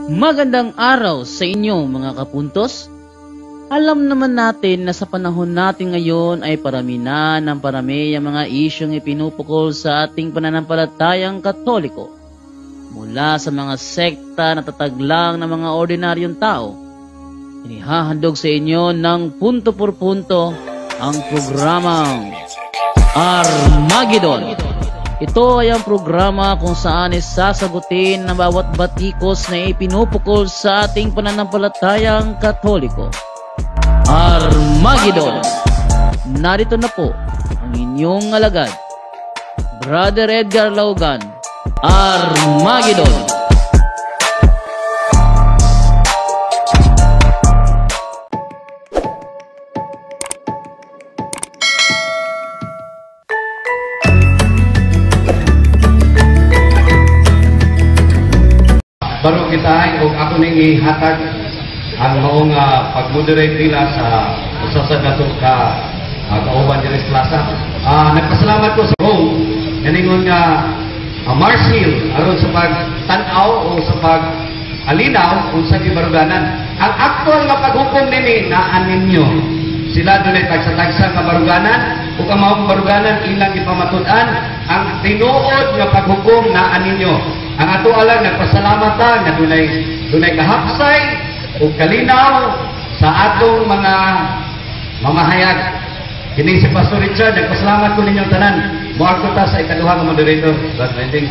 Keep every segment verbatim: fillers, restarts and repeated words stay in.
Magandang araw sa inyo mga kapuntos. Alam naman natin na sa panahon natin ngayon ay parami na ng parami ang mga isyong ipinupukol sa ating pananampalatayang Katoliko. Mula sa mga sekta na tataglang ng mga ordinaryong tao, inihahandog sa inyo ng punto por punto ang programang Armageddon. Ito ay ang programa kung saan isasagutin ng bawat batikos na ipinupukol sa ating pananampalatayang Katoliko. Armageddon! Narito na po ang inyong alagad, Brother Edgar Laugan. Armageddon! Baro kita ay og ako ning ihatag ang maong uh, pag-moderate nila sa usasad nato ka uh, kauban diri sa plaza. Uh, nagpasalamat ko sa home kaningon nga uh, Marcel aron sa pagtan-aw o sa pag-alinaw unsa gibaruganan. Ang aktual nga paghukom nini naan ninyo. Sila dunay tagsa-tagsa nga baruganan ug ang maong baruganan ilang ipamatud-an ang tinuod nga paghukom naan ninyo. Ang ato alang nagpasalamat ta nga dunay dunay kahapsay ug kalinaw sa atong mga mamahayag. Kini si Pastor Richard, nagpasalamat ko ninyong tanan. Moadto ta sa ikaduha nga moderator. Last ending.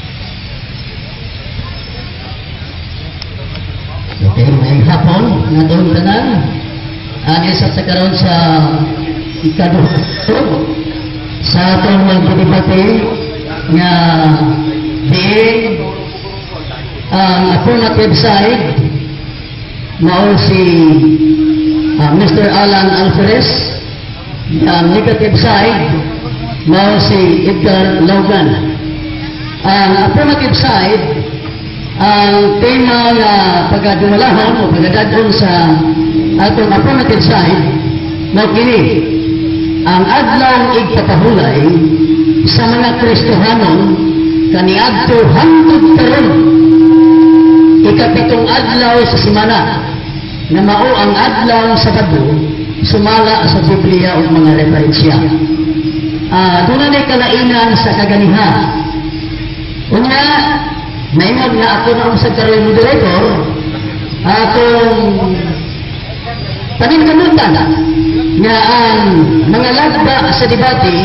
Okay, may hapon nga doon tanan. Ani sa karon sa ikaduha sa atong magdebate nga diin ang affirmative side mao si uh, Mister Alan Alvarez, ang negative side mao si Edgar Laugan. Ang affirmative side ang tema na pagdumulahon o pagdadon sa atong affirmative side mao kini ang adlaw igpapahulay sa mga Kristohanon kaniadto hangtod karon ikapitong adlaw sa semana na mao ang adlaw Sabado sumala sa Biblia ug mga referensya. Ah, uh, dunay kalainan sa kaganiha. Unya, naimag na ako na sa karon moderator atong paninkamutan nga ang mga lagda sa debate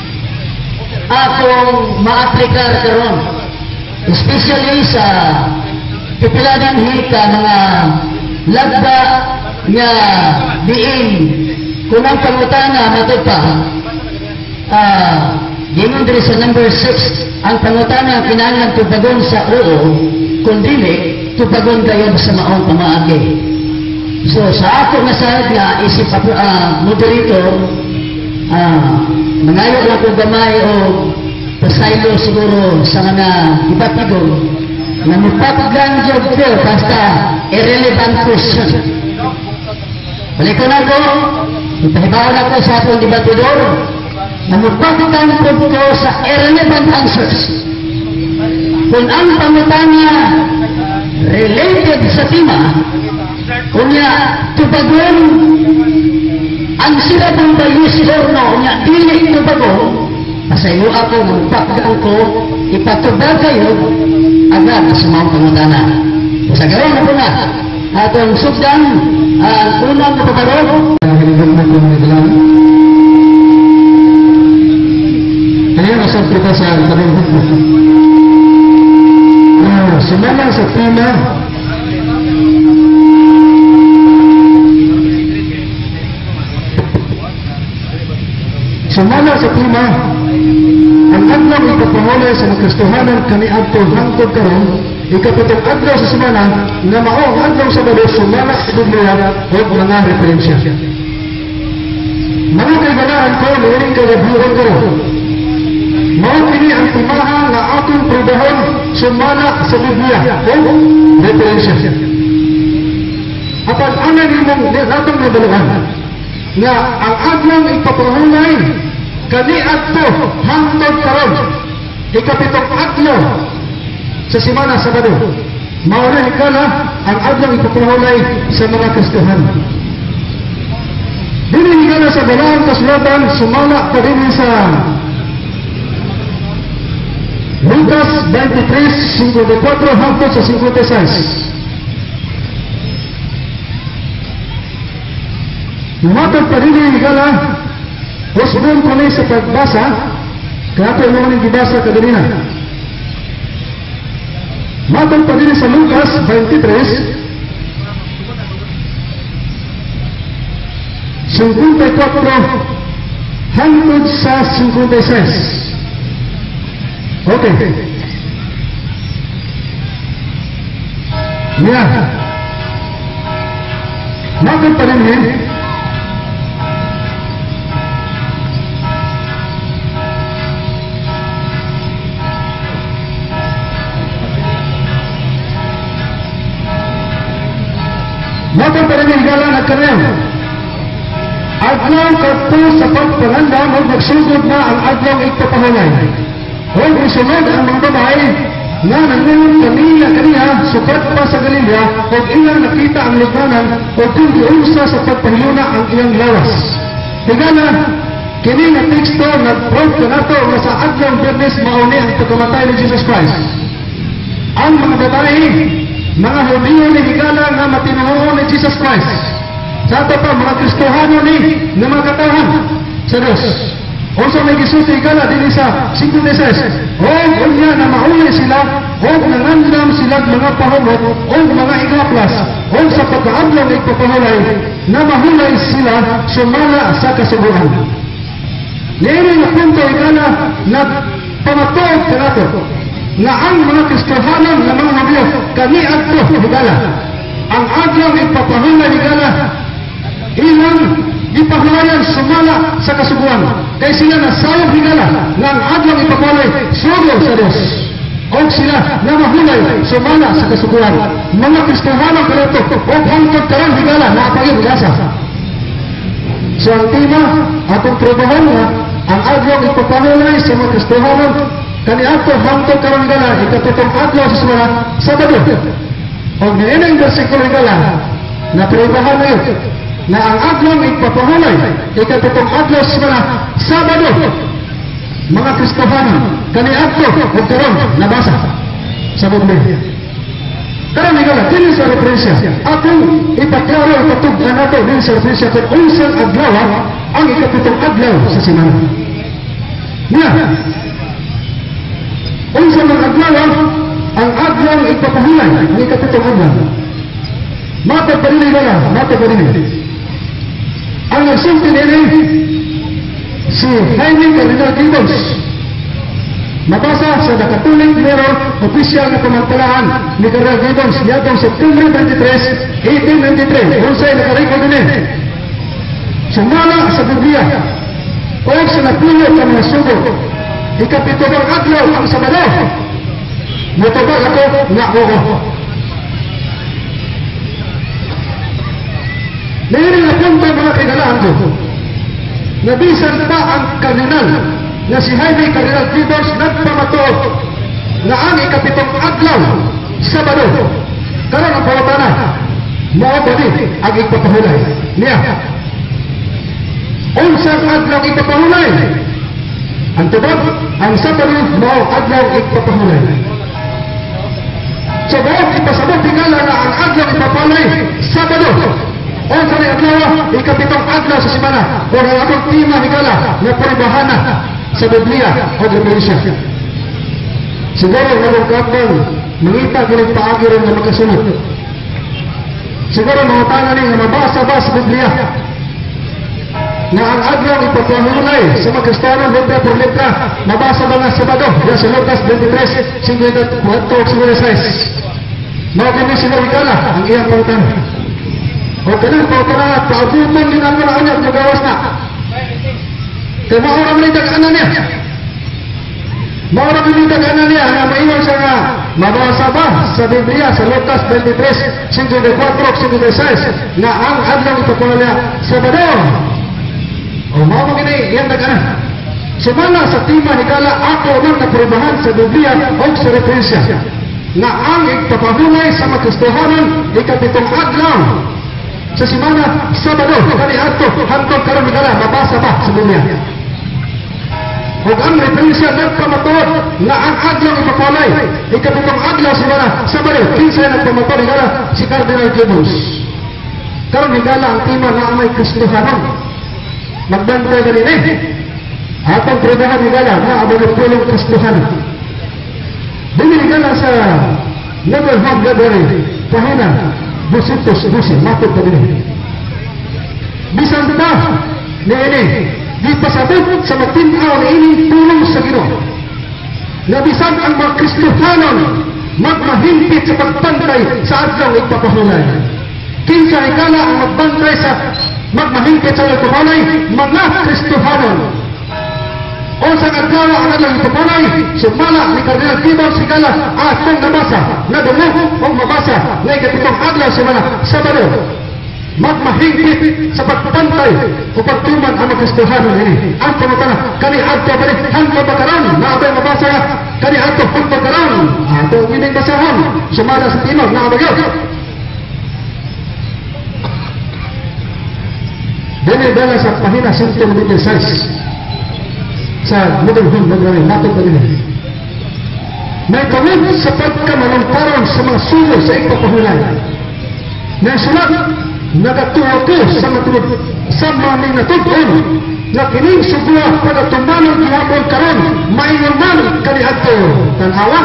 akong maaplikar karon, especially sa pipilanan hika mga lagda nga diin kung ang pangutana matupa uh, gingon diri sa number six ang pangutana kinahanglan tupagon sa oo kung dili tupagon kayo sa maong pamaagi. So sa ako nga sahad nga isip uh, moderator uh, mangayo lang ko gamay o pasaylo siguro sa mga ibatigong na mapapaglang job ko basta irrelevant question. Balik ko na ko, ipahibaw na ko sa atong debatidor na mapapaglang job ko sa irrelevant answers. Kung ang pangutanya related sa tema, kunya tubagon ang sila pang bayus orno niya dili ito bago pasayo ako magpakgaan ko ipatubag kayo agad sa mga pangutana. Sa gawin na po na atong sugdan ang unang napaparo kaya masang kita sa tanong ah, sumalang sa tema sumala sa tema ang adlaw ipapahulay sa mga Kristohanon kaniadto hangtod karon ikapitong adlaw sa semana nga mao ang adlaw Sabado sumala sa Biblia o mga referensya. Mga kaibigan ko niring kagabuhan ko mao kini ang timahan nga atong probahon sumala sa Biblia o referensya. Apan ana nimong atong nabaluan nga ang adlaw ipapahulay kaniadto hangtod karon ikapitong adlaw sa semana Sabado mauna hikala ang adlaw ipapahulay sa mga Kristohan. Dili hikala sa balaang kasulatan, sumala pa din sa Lucas twenty-three, fifty-four hangtod sa fifty-six. Matod pa rin yung igala, usbon kami sa pagbasa, kaya ito yung mga gibasa kaganina. Matod pa rin sa Lucas twenty-three, fifty-four hangtod sa fifty-six. Okay. Yeah. Matod pa rin yun. Matod pa rin yung higala nagkanyan. Adlaw kadto sa pagpanganda o nagsugod na ang adlaw ipapahulay. O isunod ang mga babae nga nangyong kaniya kaniya sukat pa sa Galilea o ilang nakita ang lugnanan o kung iunsa sa pagpahiluna ang iyang lawas. Higala, kini nga teksto nag-prove ka nato nga sa adlaw Biyernes mauni ang pagkamatay ni Jesus Christ. Ang mga babae, mga Hudiyo ni higala nga matinuo ni Jesus Christ. Sa ato pa, mga Kristohano ni na mga katawan sa Diyos. O sa may Gisus higala din sa fifty-six. O unya na mauli sila, o nangandam sila mga pahumot, o mga igaplas, o sa pagkaadlaw ng ipapahulay, na mahulay sila sumala sa kasuburan. Ngayon na punto higala na pamatuod ka nato na ang mga Kristohanon na mga Hudiyo kani adto higala. Ang adlaw ng ipapahulay higala ilang ipahulayan sumala sa kasubuan. Kaya sila nasayang higala nga ang adlaw ipapahulay sugo sa Diyos. O sila na mahulay sumala sa kasubuan. Mga Kristohanon kanito o hangtod karang higala na apagin gasa. So ang tema atong trabaho nga ang adlaw ipapahulay sa mga Kristohanon kani ato hangtod karang higala ikatutong adlaw sa sumala Sabado. O ngayon ang versikulo higala na trabaho na yun na ang adlaw ipapahulay ikatutong adlaw sa sumala Sabado. Mga Kristohanon kani ato o karon nabasa sa Biblia. Karon higala dili sa referensya atong ipaklaro ipatugnan nato din sa referensya kung unsang adlaw ang ikatutong adlaw sa semana. Niya unsang ang adlaw ang adlaw ipapahulay ang ikatutong adlaw. Matod pa rin higala, matod pa rin. Ang nagsulti nila si Jaime Cardinal Gibbons. Mabasa sa nakatuling Mirror opisyal na pamantalahan ni Cardinal Gibbons yatong September twenty-three, eighteen ninety-three. Unsay nakarecord din eh. Sumala sa Biblia o sa napuyo ka mga sugo ikapitubang adlaw ang Sabado. Mutubag ako nga oo. Mayroon na punto mga kailangan ko. Nabisan pa ang kardinal na si Jaime Cardinal Gibbons nagpamatuod na ang ikapitong adlaw Sabado. Karon ang pawatana mao ba ni ang ipapahulay niya. Unsang adlaw ipapahulay? Ang tubag, ang Sabado mao adlaw ipapahulay. So bawat ipasabot tingala na ang adlaw ipapahulay Sabado. O sa may adlaw, ikapitong adlaw sa simana. O ang akong tima higala na paribahana sa Biblia o Revelation. Siguro walang kapag mangita kinig paagi rin na makasunod. Siguro mga tangan ni mabasa ba sa Biblia na ang adlaw ipapahulay sa mga Kristohanon letra por letra. Mabasa ba nga Sabado? Yan sa Lucas twenty-three, fifty-four, fifty-six. Mga kami sila higala ang iyang pautan. O ganun po ito na, paututan din ang mga anak, nagawas na. Kaya maurang nitag-anan niya. Maurang nitag-anan niya, na maiwan siya nga, mabasa ba sa Biblia, sa Lucas twenty-three, fifty-four, fifty-six, na ang adlaw ipapahulay niya, Sabado. O mga mga yan nag-anan. Sumala sa tima higala, ako man na perubahan sa Biblia o sa referensya. nga ang igpapahulay sa mga Kristohanon ikapitong adlaw sa simana Sabado kani adto hangtod karon higala mabasa ba sa Biblia. Ug ang referensya nagpamatuod nga ang adlaw ipapahulay ikapitong adlaw sa simana Sabado kinsa nagpamatuod higala si Cardinal Gibbons. Karon higala ang tema nga may Kristohanon magbantay ganini atong trebahan higala nga ang pulong Kristohanon. Dili higala sa Number one February pahina Busitos Busi matod pa din. Bisan ba ni ini di pasabot sa matinaw na ini tulong sa Ginoo. Na bisan ang mga Kristohanon magmahimpit sa pagbantay sa adlaw ipapahulay. Kinsa higala ang magbantay sa magmahimpit sa ipapahulay mga Kristohanon. O sa adlaw ang adlaw ipapahulay sumala ni Cardinal Gibbons higala atong nabasa na dungo o mabasa na ikatitong adlaw sumala Sabado magmahingkit sa pagbantay o pagtuman ang mga Kristohanon ini. Ang pangutana kani adto ba ni hangtod ba karon na abay mabasa kani adto hangtod karon ato ining basahon sumala sa tinog na abay dili bala sa pahina one twenty-six sa Middle Home Library nato pa rin. May tawid sa pagkamalangkaron sa mga sulo sa ipapahulay. Na sulat nagatuwa ko sa matulog sa mga natutun na kining sugwa para tumanong gihapon karon maingon man kaniadto tanawa.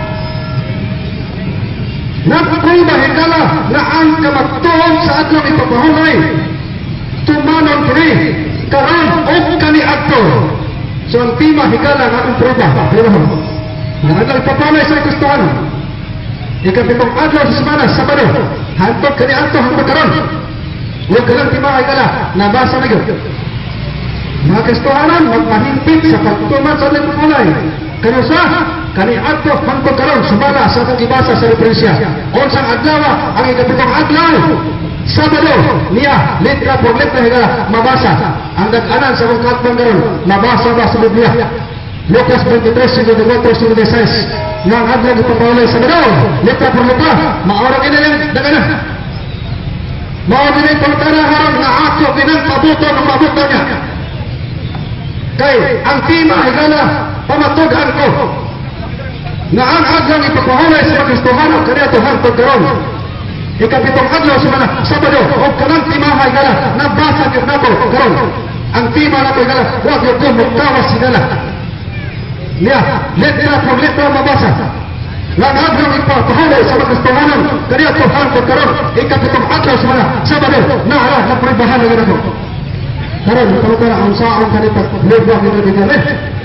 Nagpruba higala na ang kamatuon sa adlaw ipapahulay tumanong kini karon o kaniadto. So ang tima higala ng ating pruba, prubahan. Ang adlaw ipapalay sa Kristohanon. Ikapitong adlaw sa semana, Sabado. Hantod kani ato hangtod karon. Huwag ka lang tima higala, nabasa na yun. Mga Kristohanon, magmahimpit sa pagtuman sa ating pupulay. Kano sa, kani ato hangtod karon, sumala sa ating ibasa sa referensya. Onsang adlaw, ang ikapitong adlaw, Sabado niya letra por letra higala mabasa ang nag-anan sa mga katbang karon mabasa ba sa Biblia Lucas twenty-three, twenty-four, twenty-six nga ang adlaw ipapahulay Sabado letra por letra maorang ina yung nag-anan maorang ina yung pangtara harang na ako kinang pabuto ng pabuto niya kay ang tima higala pamatugan ko nga ang adlaw ipapahulay sa mga Kristohanon kaniya to hangtod karon ikapitong adlaw sa mga Sabado o kanang timahay gala nabasa niyo nato karon ang tima nato gala huwag yung kung magtawas sigala niya letra por letra mabasa lang adlaw ipapahulay sa mga Kristohanon kaniya to hangtod karon ikapitong adlaw sa mga Sabado naara na pribahan na nato karon ito ka ang saong kanita lebwa kita digale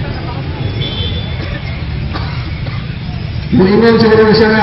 muingon sa kanila siya nga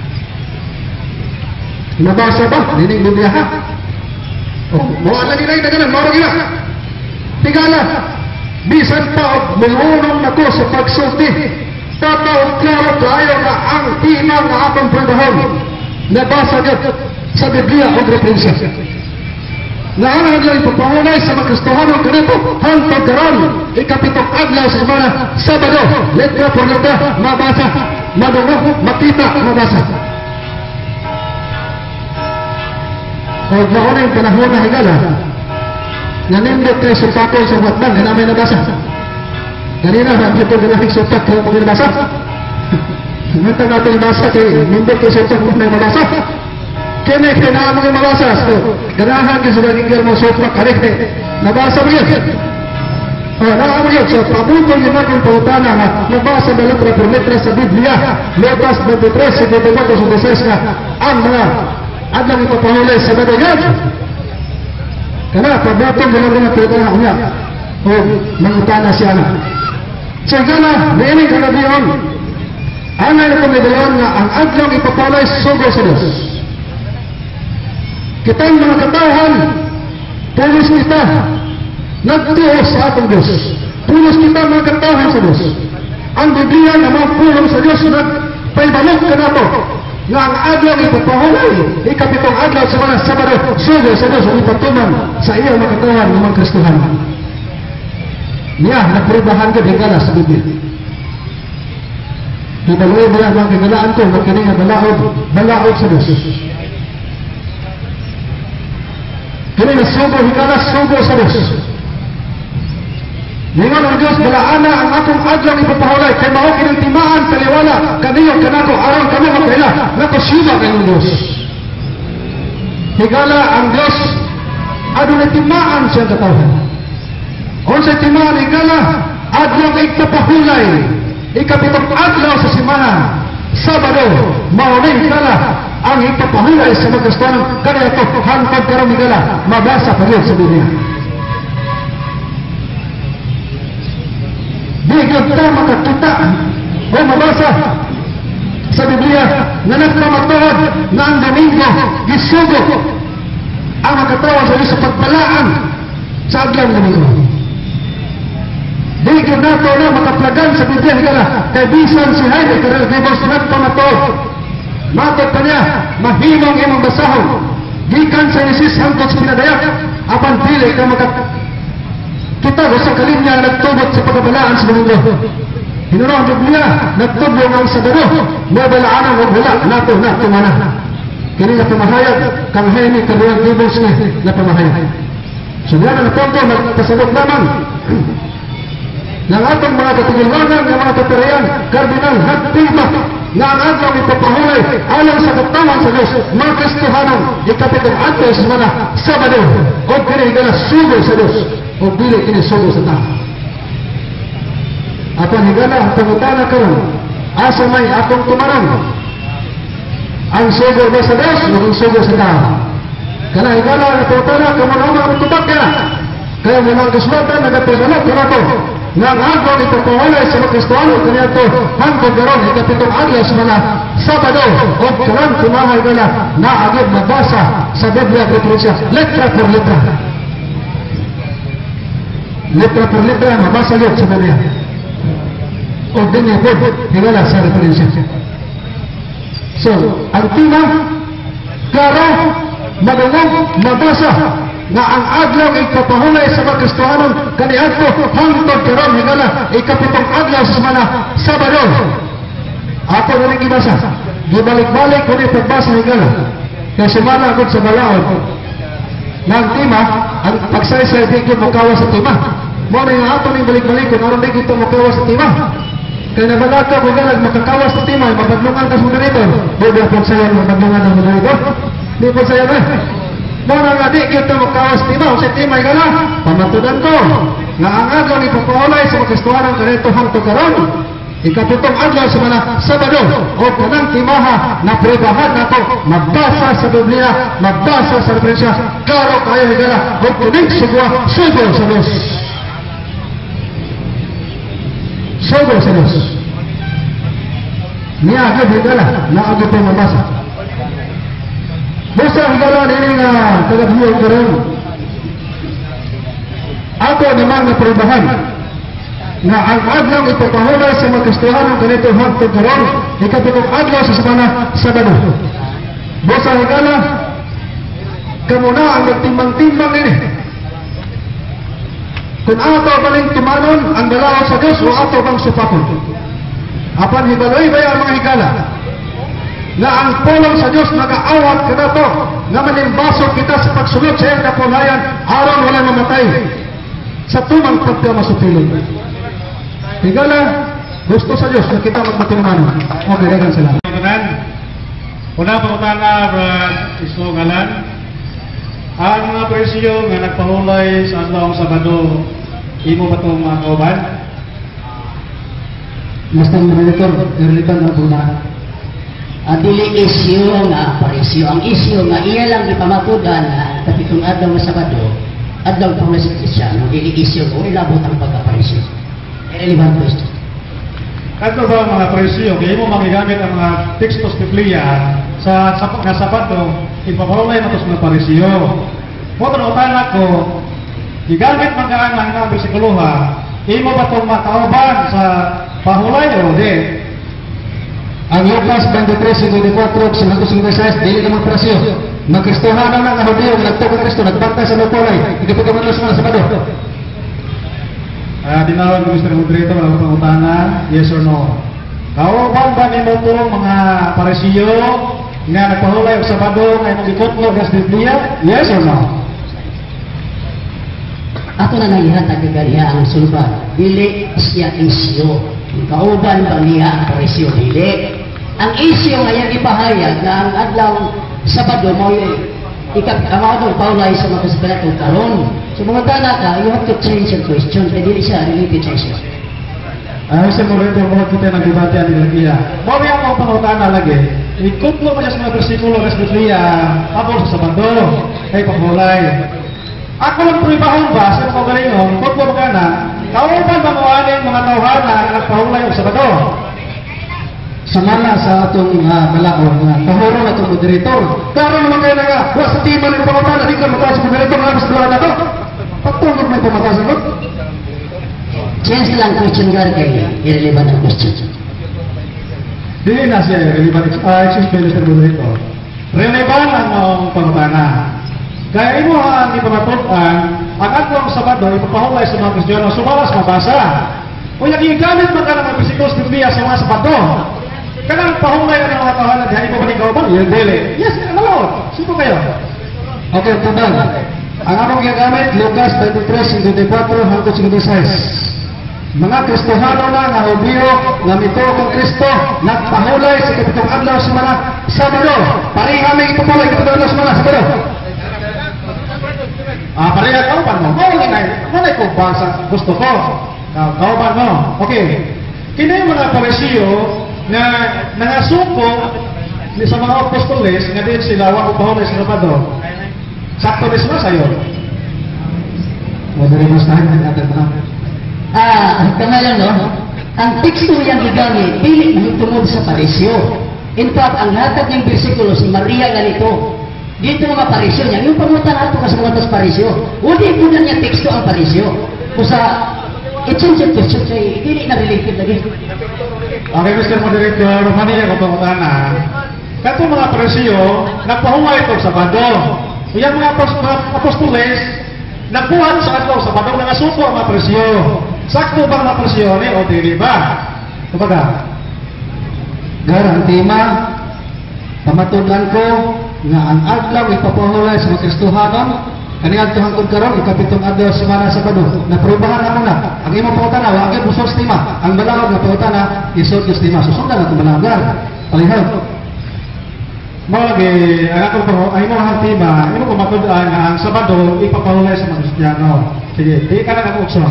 nabasa ba? Nining Biblia ha? O, mga lagi na yung nagalan, mga lagi na. Tigala, bisan pa o mulunong na ko sa pagsulti. Tataw klaro kayo na ang tima na atong pundahon. Nabasa niyo sa Biblia o referensya. Naanan niyo ipapahulay sa mga Kristohanon kanito, hangtod karon, ikapitong adlaw sa semana, Sabado, letra por letra, mabasa, madungo, makita, mabasa. O mauna yung panahon na higala nanindot kayo sultakon sa watman na namin nabasa kanina nandito grafik sultak kayo pag nabasa nandito natin nabasa kayo nindot kayo sultak mo na nabasa kene kaya mo yung mabasa so ganahan kayo sa bagigir mo sultak karik nabasa mo yun o nabasa mo yun so pabutong yung natin pautana na nabasa na letra per letra sa Biblia Lucas twenty-three, twenty-four, twenty-six na ang mga adlang ipapahulay sa badagad kana pabutong gano'n na pagkana niya o mangutana siya na so gana niinig ka na diyon anay na kumidayon nga ang adlang ipapahulay sugo sa Diyos kitang mga katauhan pulos kita nagtuos sa atong Diyos pulos kita mga katauhan sa Diyos ang Biblia na mga pulong sa Diyos nagpaibalog ka na to nga ang adlaw ipapahulay ikapitong adlaw sa mga Sabado sugo sa Diyos ang ipatuman sa iyo mga katauhan ng mga Kristohanon niya nagpuribahan ka higala sa Biblia Hibaloy ba ang kagalaan ko, magkini nga balaod, balaod sa Diyos. Kini nga sugo, hikala sugo sa Diyos. Ningon ang Diyos, balaana ang akong adlang ipapahulay, kay mao kinang timaan kaliwala, kaniyo kanako, aron kami magkaila, nakusyuba kayong Diyos. Higala ang Diyos, adunay timaan siya katawhan. Unsay timaan, higala, adlang ipapahulay, ikapitong adlaw sa simana, Sabado, maunay higala, ang ipapahulay sa magkastuanan, kaniya to, hangtod karong higala, mabasa pa rin sa Biblia. Di kita makakita o mabasa sa Biblia na nagpamatuod na ang Domingo gisugo ang magkatawan sa Diyos sa pagbalaan sa adlang Domingo. Di kita nato na makaplagan sa Biblia higala kay bisan si Jaime Carrera-Gibos nagpamatuod matod pa niya mahimong imong basahon gikan sa Isis hangtod sa pinadayak apan dili ka makat kita sa kalinya nagtubot sa pagkabalaan sa Domingo. Hinuro ang Biblia, nagtubong ang Sabado, mabalaanan ang wala, nato na tumana. Kini na pamahayag, kang Jaime Carrera-Gibos na, na pamahayag. So yan ang punto, nagpasalog naman. Nang atong mga katigilwanan, ng mga kapirayan, Kardinal Hagtima, na ang atong ipapahulay, alang sa katawan sa Diyos, mga Kristohanon, ikapitong ato sa mga Sabado, o pinahigala sugo sa Diyos. O dili kini sugo sa tao. Apan higala ang pangutana karon, asa may akong tumaran. Ang sugo ba sa Diyos o ang sugo sa tao? Kana higala ang pangutana kamo na ang tubak ka. Kaya mo nang kasulatan nagapagano kanato. Nang agaw ito pawalay sa mga Kristoano kaniadto hangtod karon ikapitong adlaw sa mga Sabado o karon kumahay gala na agad mabasa sa Biblia diferensya letra por letra. Letra per letra mabasa yun sa Biblia. O din niya po, higala sa referensya. So, ang tima, klaro, madungog, mabasa, na ang adlaw ipapahulay sa mga Kristohanon kaniadto hangtod karon higala ikapitong adlaw sa semana Sabado. Ako na rin ibasa. Gibalik-balik ko ni pagbasa higala. Kaya semana agad sa balaod. Nang tima, ang pagsaysay di ko makawas sa tima. Mo na yung ato ni balik-balik kung aron di ko makawas sa tima. Kaya nabalaka ko galag makakawas sa tima, mabadlungan ka sa ganito. Bebe po sa'yo mabadlungan ng ganito. Di po sa'yo na. Mo na nga di ko makawas sa tima. O sa tima ay gala, pamatudan ko. Nga ang adlaw ni papaulay sa magkastuanan kanito hangtod karon. Ikapitong adlaw sa mga Sabado o kanang timaha na prebahan na to magbasa sa Biblia, magbasa sa referensya, klaro kayo higala o kuning sugwa, sugo sa Diyos. Sugo sa Diyos. Niya agad higala na agad po mabasa. Basta higala nini nga tagabiyong karon. Ako naman na prebahan na ang adlaw ipapahulay sa mga Kristohanon kanito hangtod karon ikapitong adlaw sa semana Sabado. Basta higala kamo na ang nagtimbang-timbang ini. Kung ato baling tumanon ang balaod sa Diyos o ato bang supapon. Apan hibaloy ba ang mga higala na ang pulong sa Diyos nag-aawat ka na to na manimbasok kita sa pagsulot sa iyang kapulayan aron wala mamatay sa tumang pagkamasupilon. Higala, gusto sa Diyos na kita magmatinuman. Okay, dagan sila. Una pangutana, Brad Isko Galan, ang mga presyo nga nagpahulay sa adlaw Sabado, imo ba itong mga kauban? Basta monitor, irelitan na puna. At dili isyo nga presyo. Ang isyo nga iya lang ipamakudan na kapitong adlaw sa Sabado, adlaw pang nasa Kristiyan, dili isyo ko ilabot ang pagkapresyo. Relevant question. Kato ba ang mga presyo? Kaya mo magigamit ang mga tekstos Biblia sa nga Sabado, ipapahulay na ito sa mga presyo. Kung ito na ko, gigamit magkaanang ng besikuluha, imo ba itong matauban sa pahulay o di? Ang Lucas twenty-three, twenty-four, twenty-six, dili naman presyo. Magkristohanan na nga Hudyo, nagtukang Kristo, nagbantay sa mapulay, ikapagkamanlos na sa Sabado. Uh, dinawag ko mister Moderator, wala ko pangutana, yes or no? Kauban ba ni mo turong mga parisiyo nga nagpahulay og Sabado nga magikotlo gas Biblia? Yes or no? Ato na nangihatag kagariya ang sulban, dili siya isyo. Kauban ba niya ang parisyo, dili. Ang isyo nga yung ipahayag na ang adlaw Sabado mo yung ikakamado paulay sa mga kasabalato karon. So mga tana ka, you have to change your question, kaya dili siya related sa isyo. Ay, sa mga ito, mga kita ng debate ang Biblia. Bawi ang mga pangutana lagi, ikutlo mo siya sa mga versikulo ng Biblia, tapos sa Sabado, ay pahulay. Ako lang pribahon ba sa mga galingon, kung po ka na, kauban ba mawaling mga tawhana na nagpahulay o Sabado? Samala sa atong uh, balaod nga kahuro na itong moderator. Karon naman kayo na nga, wa sa tima ng pangutana, di ka mataas sa moderator nga sa dulaan na to. Patungkot may pamataas na to. Change lang question gar kay irrelevant ang question. Dili na siya relevant uh, exchange balance ng moderator. Relevant ang pangutana. Kaya imo ang ipamatuan, ang atong Sabado ipapahulay sa mga Kristiyano, sumalas mabasa. Kung nagigamit man ka ng mga pisikos Biblia sa mga Sabado, kanang pahulay ng mga tahanan, di mo manigaw ba? Yan, dili. Yes, malawag. Sino kayo? Okay, tubag. Ang among gagamit, Lucas twenty-three, twenty-four hangtod twenty-six. Mga Kristohano na nga obiro nga mituo kang Kristo nagpahulay sa kapitong adlaw sa mga Sabado. Paring aming ipapahulay kapitong adlaw sa mga Sabado. Ah, pareha kauban mo. Mawag na, manay ko ba sa gusto ko? Kauban mo. Okay. Kini mga parisiyo na nangasuko sa mga apostoles nga din sila wa upahulay sa Sabado. Sakto mismo sa'yo. Madali mas tahan ang ating mga. Ah, tama lang no? Ang teksto yang gigamit, dili mahitungod sa parisyo. In fact, ang hatag ng bersikulo si Maria ganito. Dito mga parisyo niya, yung pangutan ato kasi mga tas parisyo. Uli po na niya teksto ang parisyo. Kung sa i-change yung question siya, hindi na related lagi. Okay, Mister Moderator, maniya ko pangutana. Kato mga parisyo, nagpahumay ito sa Sabado. Yung mga apostoles, nagbuhat sa adlaw sa Sabado, nangasuko ang mga parisyo. Sakto ba mga parisyo ni o dili ba? Kumbaga, Garantima, pamatulan ko nga ang adlaw ipapahulay sa mga Kristohanon kaniadto hangtod karon ikapitong adlaw semana sa Sabado. Naprubahan na muna. Ang imong pangutana wa gyud busog stima. Ang balawag nga pangutana isod gyud stima. Susundan nato balawag. Palihog. Malagi, ang atong pang ay mo hantima, imo ko matud-an nga ang Sabado ipapahulay sa mga Kristiyano. Sige, di ka na nag-option.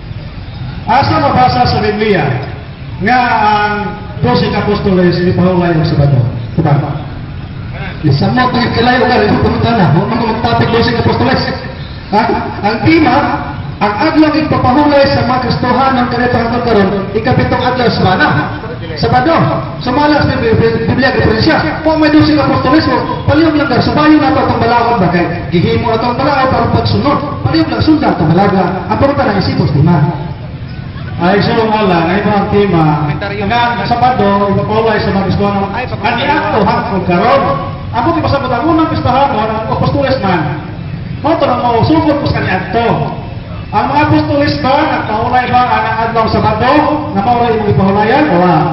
Asa mabasa sa Biblia nga ang dosi ka apostoles ipahulay sa Sabado? Diba? Isang mo kung kilayo ka rin pangutana. Huwag mo magtapig doon sa apostoles. Ha? Ang tima, ang adlaw ipapahulay sa mga Kristohanon kanito hangtod karon ikapitong adlaw semana. Sabado. Samalas ni Biblia referensya. Kung may doon sa apostoles mo, palihog lang ka. Sabayon na ito itong balawag ba? Kaya gihimo itong balawag para pagsunod. Palihog lang sundan itong balaga. Ang pangutana isipos lima. Ay, sulong ala, na ibang tema, nga Sabado, ipapahulay sa mga Kristiyano, ang iakto hangtod karon. Ako di pasabot ang unang Kristohanon, ang apostoles man. Moto na mo, sugod po sa kaniadto. Ang mga apostoles ba, nagpahulay ba ang adlaw Sabado, na maulay mong ipahulayan, o wa?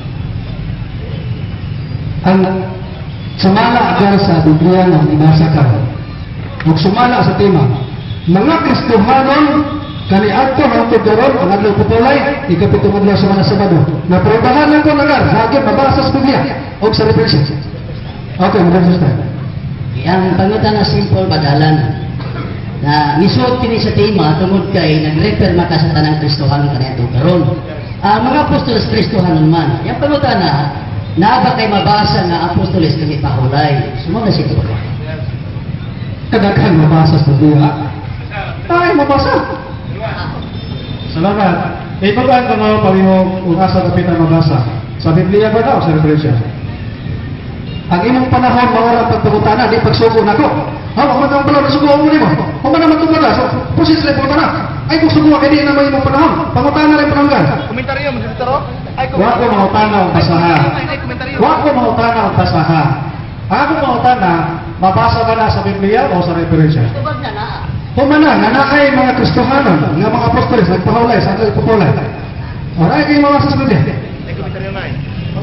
Ang sumala agar sa Biblia ng binasa karon. Ug sumala sa tema, mga Kristohanon kaniadto hangtod karon ang adlaw pupulay ikapitong adlaw sa mga Sabado. Naprobahan lang ko nagar, lagi mabasa sa Biblia ug sa references. Okay, magandang sustain. Ang pangutan na simple badalan na nisuot kini sa tema tungod kay nag-refer maka sa tanang Kristohanon kaniadto karon. Ang mga apostoles Kristohanon man, yung pangutan na naaba kay mabasa nga apostoles kami pahulay. Sumunod na siya ko. Kadaghan mabasa sa Biblia. Ay, mabasa. Salamat. Ipagkaan ko na pamimog ungasa kapit na mabasa. Sa Biblia ba daw, sa referensya? Ang imong panahon mawarang pagpangutana, di pagsugo na ko. Ha, kung matang pala nasugo mo nimo. Kung man naman tumala, so proseso lang pangutana. Ay kung sugo kay di na mo imong panahon. Pangutana rin pananggan. Komentaryo, magditaro? Ay, Wa ko mangutana ang basaha. Wa ko mangutana ang basaha. Ako mangutana, mabasa ka na sa Biblia o sa referensya? Tubag na na. Humana, nanakay mga Kristohanon, nga mga apostoles, nagpahulay, sa ato ipapulay. Oray kayo mga sa Biblia. Ay, komentaryo na eh.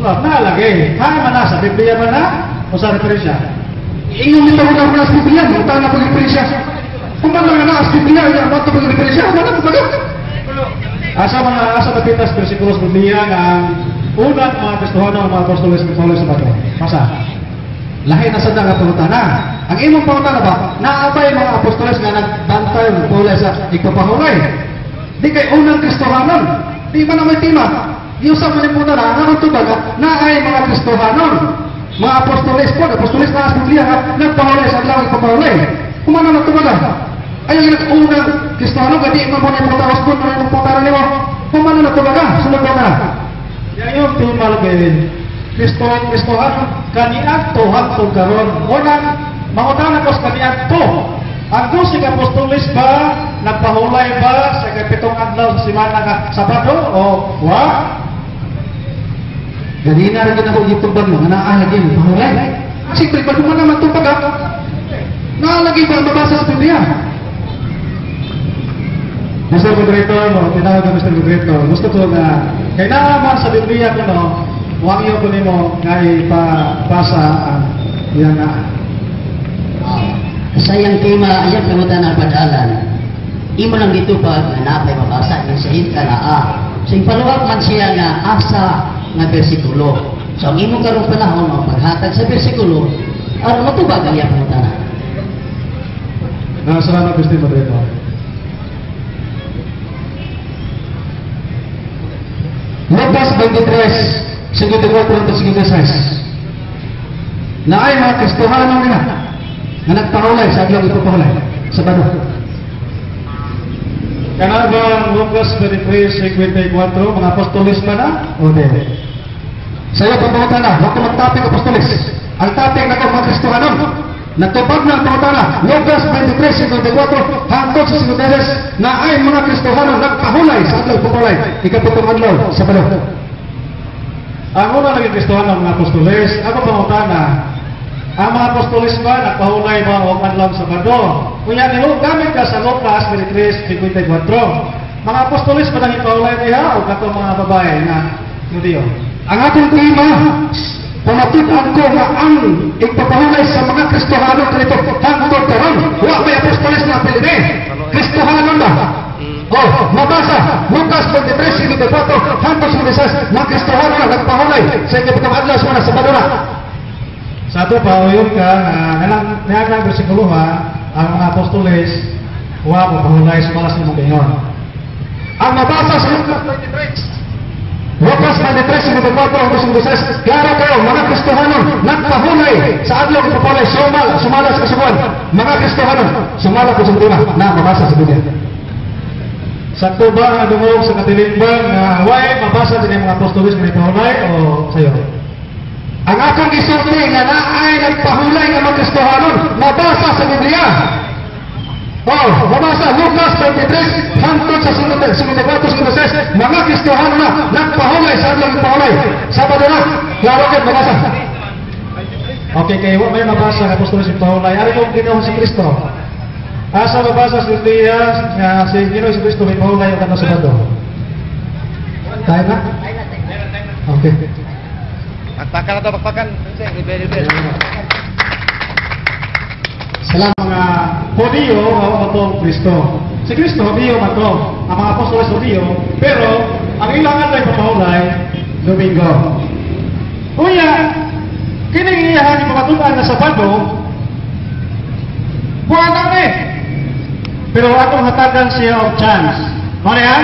Stop na lagi. Ha man na sa Biblia man na o sa referensya. Ingon nito na mga Biblia, ang tanang pag-referensya. Kung man nga na sa Biblia, ang mga pag-referensya, wala ko baga. Asa mga asa tapitas bersikulos Biblia nga ang unang mga Kristohano ang mga apostoles ng Paulo sa bato. Masa? Lahi na sa nga pangutana. Ang imong pangutana ba, naabay mga apostoles nga nagbantay ng Paulo sa ikapahulay. Di kay unang Kristohanon. Di man na may tima. Giusap man yung pangutana, nga tubag na ay mga Kristohanon. Mga apostoles po, apostoles na sa Biblia nga nagpahulay sa adlaw ikapahulay. Kumana na tubag ay ang nag-unang Kristohanon, gadi man mo na yung pangutawas po, na yung pangutana nimo. Kumana na tubag sunod ba na? Yang yung tima lagi. Kristo, Kristohan, kaniadto hangtod karon. Unang mangutana ko sa kaniadto. Ang dosig apostoles ba nagpahulay ba sa kapitong adlaw sa semana nga Sabado o wa? Ganina rin ako dito ba mo, naahay din, pahulay. Siyempre, ba't mo naman ito pag naalagay ba mabasa sa Biblia? mister Moderator, no, tinawag ka mister Moderator, gusto ko na, kailangan sa Biblia ko, no, huwag iyo ko nimo nga ipabasa ang yan na. Sayang tema, ayang kamutan na padalan. Imo lang dito pa, napay mabasa, yung sahid ka na ah. So, ipaluwag man siya nga asa nga bersikulo. So, ang imong karong panahon, no, paghatag sa bersikulo, aron matubag ang iyang kamutan. Na, salamat, mister Moderator. Lucas twenty-three, segundo four to segundo six. Na ay mga Kristohanon nila na nagpahulay sa adlaw ipapahulay sa Sabado. Kanabang Lucas twenty-three, fifty-four, mga apostoles man na? O di. Sa iyo papangutan na, wag ko magtapik apostoles. Ang tapik na ko mga Kristohanon. Natupag na ang pangutana, Lucas twenty-three, fifty-four, hangtod sa segundo six, na ay mga Kristohanon nagpahulay sa adlaw ipapahulay ikapitong adlaw sa Sabado. Ang una naging Kristohan ng mga apostoles, ako pangutana, ang mga apostoles ba nagpahulay ba o adlaw sa Sabado? Kunya nilo gamit ka sa Lucas twenty-three, fifty-four. Mga apostoles ba nang ipahulay niya o kato mga babae na Judio? Ang atong tema, pamatutan ko nga ang ipapahulay sa mga Kristohanon kanito hangtod karon. Wa may apostoles na pilini. Kristohanon ba? Oh, mabasa Lucas twenty-three, fifty-four hangtod sa Mesias, mga Kristohanon na nagpahulay sa ikapitong adlaw sa Sabado na. Sa ato pa, yun ka, na nalang bersikulo ha, ang mga apostoles, wa mo pahulay sa mga sinutingon. Ang mabasa sa Lucas twenty-three, Lucas twenty-three, fifty-four hangtod sa Mesias, klaro kayo, mga Kristohanon nagpahulay sa adlaw ipapahulay, sumal, sumala sa kasubuan. Mga Kristohanon, sumala ko sa tema na mabasa sa Biblia. Sakto ba ang dumulog sa katilimbang na huwag mabasa din ang mga apostoles na ipahulay o sa'yo? Ang akong gisulti nga na ay nagpahulay ng mga Kristohanon, mabasa sa Biblia. Oh, mabasa Lucas twenty-three, hangtod sa fifty-four to fifty-six, mga Kristohanon na nagpahulay sa adlaw ipahulay. Sabado na, klaro kayo mabasa. Okay, kaya may mabasa ang apostoles ipahulay. Ano yung ginawa si Kristo? Asa mabasa sa Biblia nga si Ginoong si Kristo may pahulay ang kanang Sabado? Tayo na? Okay. Pakpakan atau pakpakan? Salamat mga Hudiyo nga matong Kristo. Si Kristo Hudiyo matong, ang mga apostoles Hudiyo, pero ang ilangan ay papahulay Domingo. Kuya, kining iyahan yung pamatunan na Sabado, buwan eh. Pero atong hatagan siya of chance. Ano yan?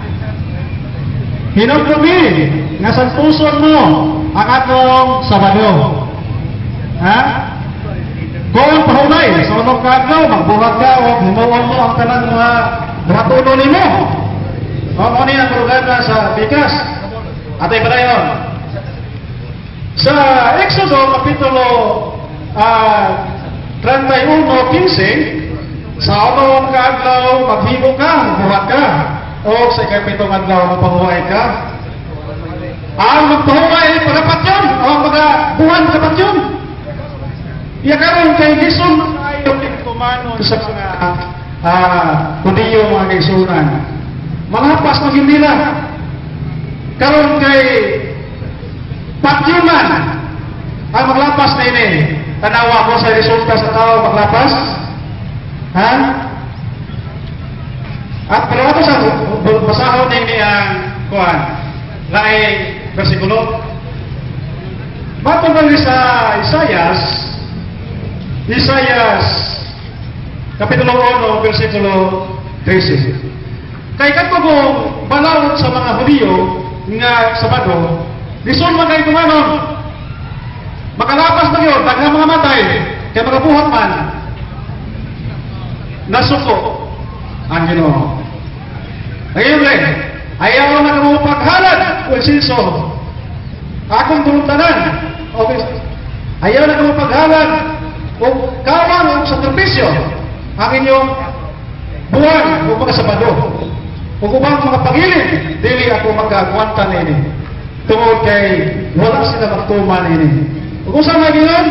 Hinugdumi nga sa puson mo ang atong Sabado. Ha? Kung pahulay, sa unong kadlaw, magbuhat ka o himawan mo ang tanan mga matulo ni mo. O ano niya ang karugada sa bigas? Atay pa na yun. Sa Exodo, Kapitulo uh, thirty-one, fifteen, sa unong kadlaw, maghimo ka, magbuhat ka. O sa ikapitong adlaw, magpahuhay ka. Ang magpahuhay, pagapat yun. O magabuhan, pagapat yun. Iya karon kay Gison ayo tumanon sa mga ah Hudiyo mga kaigsunan. Malapas maging nila. Karon kay Patyuman ang maglapas na ini. Tanawa mo sa resulta sa tao maglapas. Ha? At pero ato sa basahon ini ang kuan laing bersikulo. Matungkol sa Isayas, Isayas Kapitulo one, versikulo thirteen. Kay kadto ko balawod sa mga Hudiyo nga Sabado, lison man kay kumanon. Makalapas na yun, daghang mga matay, kay magabuhat man. Nasuko ang Ginoo. Ngayon rin, ayaw na mo paghalad o sinso. Akong tuluntanan, okay. Ayaw na mo paghalad o kawan o sakripisyo ang inyong buwan o mga Sabado. Kung ubang mga pagilid, dili ako magkagwanta na ini. Tungod kay wala sila magtuman ini. Kung saan may gano'n,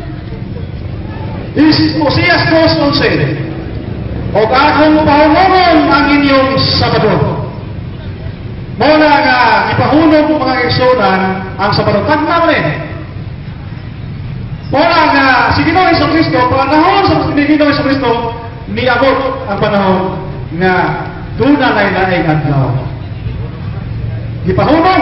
Osias two eleven. O akong pahungon ang inyong Sabado. Mula nga, ipahunog mga eksonan ang Sabado. Tagma mo rin. Mula nga, si Ginoong Jesucristo, panahon sa Ginoong Jesucristo, niabot ang panahon nga doon na lain-laing adlaw. Ipahunog.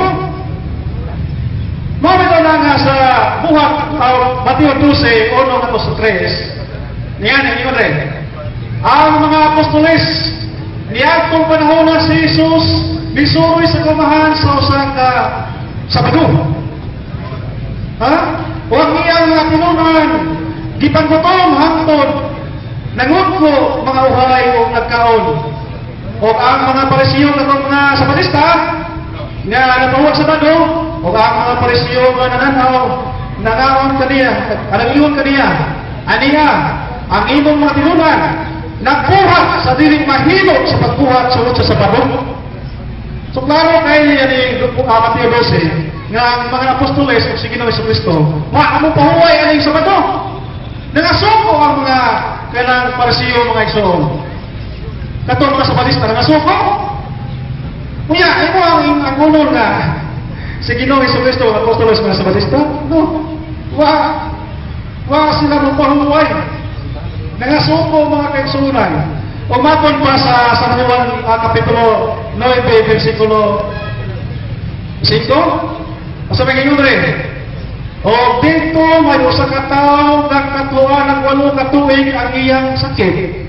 Mamito na nga sa buhat uh, Mateo twelve, one to three. Niyan, yun rin. Ang mga apostoles, niagtong panahon na si Jesus, misuroy sa kamahan sa usang ka Sabado. Ha? Huwag niyang mga tinunan, gipanggutom hangtod, nangudko mga uhay o nagkaon. O ang mga parisiyo na itong mga Sabadista, nga natuwag sa Sabado, o ang mga parisiyo nga nananaw, nangaon kaniya, anang-iwan kaniya, aniya, ang imong mga tinunan, nagbuhat sa diring mahilot sa pagbuhat sa sa Sabado. So klaro kay ni uh, Mateo twelve nga ang mga apostoles o si Ginoong Jesucristo, wa amo pahuway aning Sabado. Nangasuko ang mga kanang parisiyo mga igsoon. Katong mga Sabadista nangasuko. Kuya, imo ang ang unol nga si Ginoong Jesucristo ang apostoles mga Sabadista? No. Wa wa sila mo pahuway. Nangasuko mga kaigsuunan. Umaton pa sa San Juan uh, Kapitulo nine, versikulo five. Masabi ngayon rin, o dito may usa ka tawo nagkatuan ng walo ka tuig ang iyang sakit.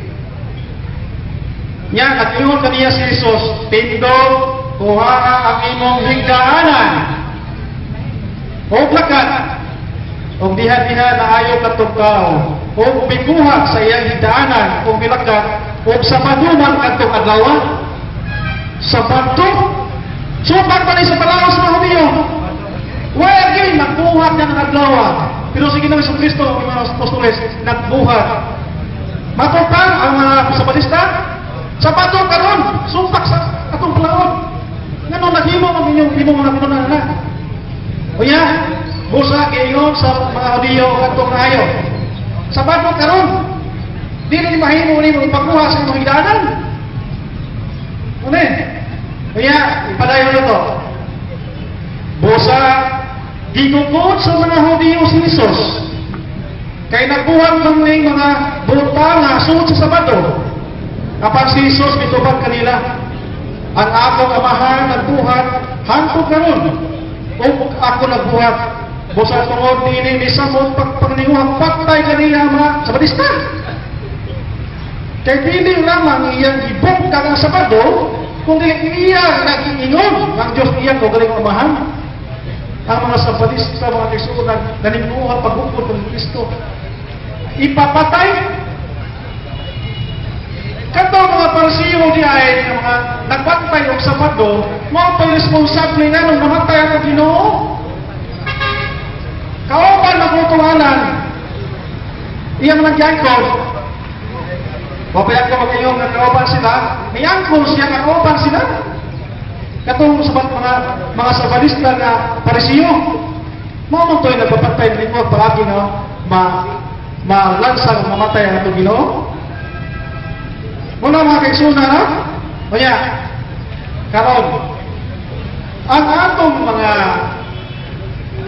Yan, at iyon kaniya si Jesus, tindog, kuha ang imong higdaanan. O plakat, o diha-diha na ayaw katungkaw, o biguha sa iyang higdaanan, o bilakat, o Sabado man katong adlaw. Sabado? Sumpag pa rin sa palaos mga Hudiyo. Wala again, nagbuhat niya ng adlaw. Pero sige naman sa Kristo, ang mga apostoles, nagbuhat. Matupang ang mga Sabadista, Sabado karon, sumpak sa atong palaon. Nga nung naghimo ang inyong himo mga pinunan na. Kuya, busa kayo sa mga Hudiyo katong naayo. Sabado karon, di rin mahimo ni mo ipagkuha sa mga higdaanan. Ano eh? Kaya, ipadayon na ito. Busa, gigukod sa mga Hudiyo si Jesus. Kaya nagbuhat ng mga butanga suot sa Sabado. Kapag si Jesus mitubag kanila, ang akong amahan nagbuhat, hanto karon. O ako nagbuhat, busa tungod ini ni samot pagpangninguhang patay kanila mga Sabadista. Kaya hindi lamang iyang ibok kang Sabado, kung hindi iya nag-iingon, ang Diyos iya ko galing amahan. Ang mga Sabadista, mga Tisunan, naninguhan pag-ukod ng Kristo. Ipapatay. Kato mga parisiyo di ay mga nagpatay ng Sabado, mga pa'y responsable nga nung mamatay ang Ginoo. Kauban maglutunganan, iyang nagyangkol. Papayak ko mag-iyong nagkauban sila, niyangkol siya nagkauban sila. Katong sabat mga mga Sabadista na parisiyo, mga muntoy nagpapatay ng lingkod paragi na ma malansang mamatay ang itong Ginoo. Muna mga kaigsunan na, kaya, karon, ang atong mga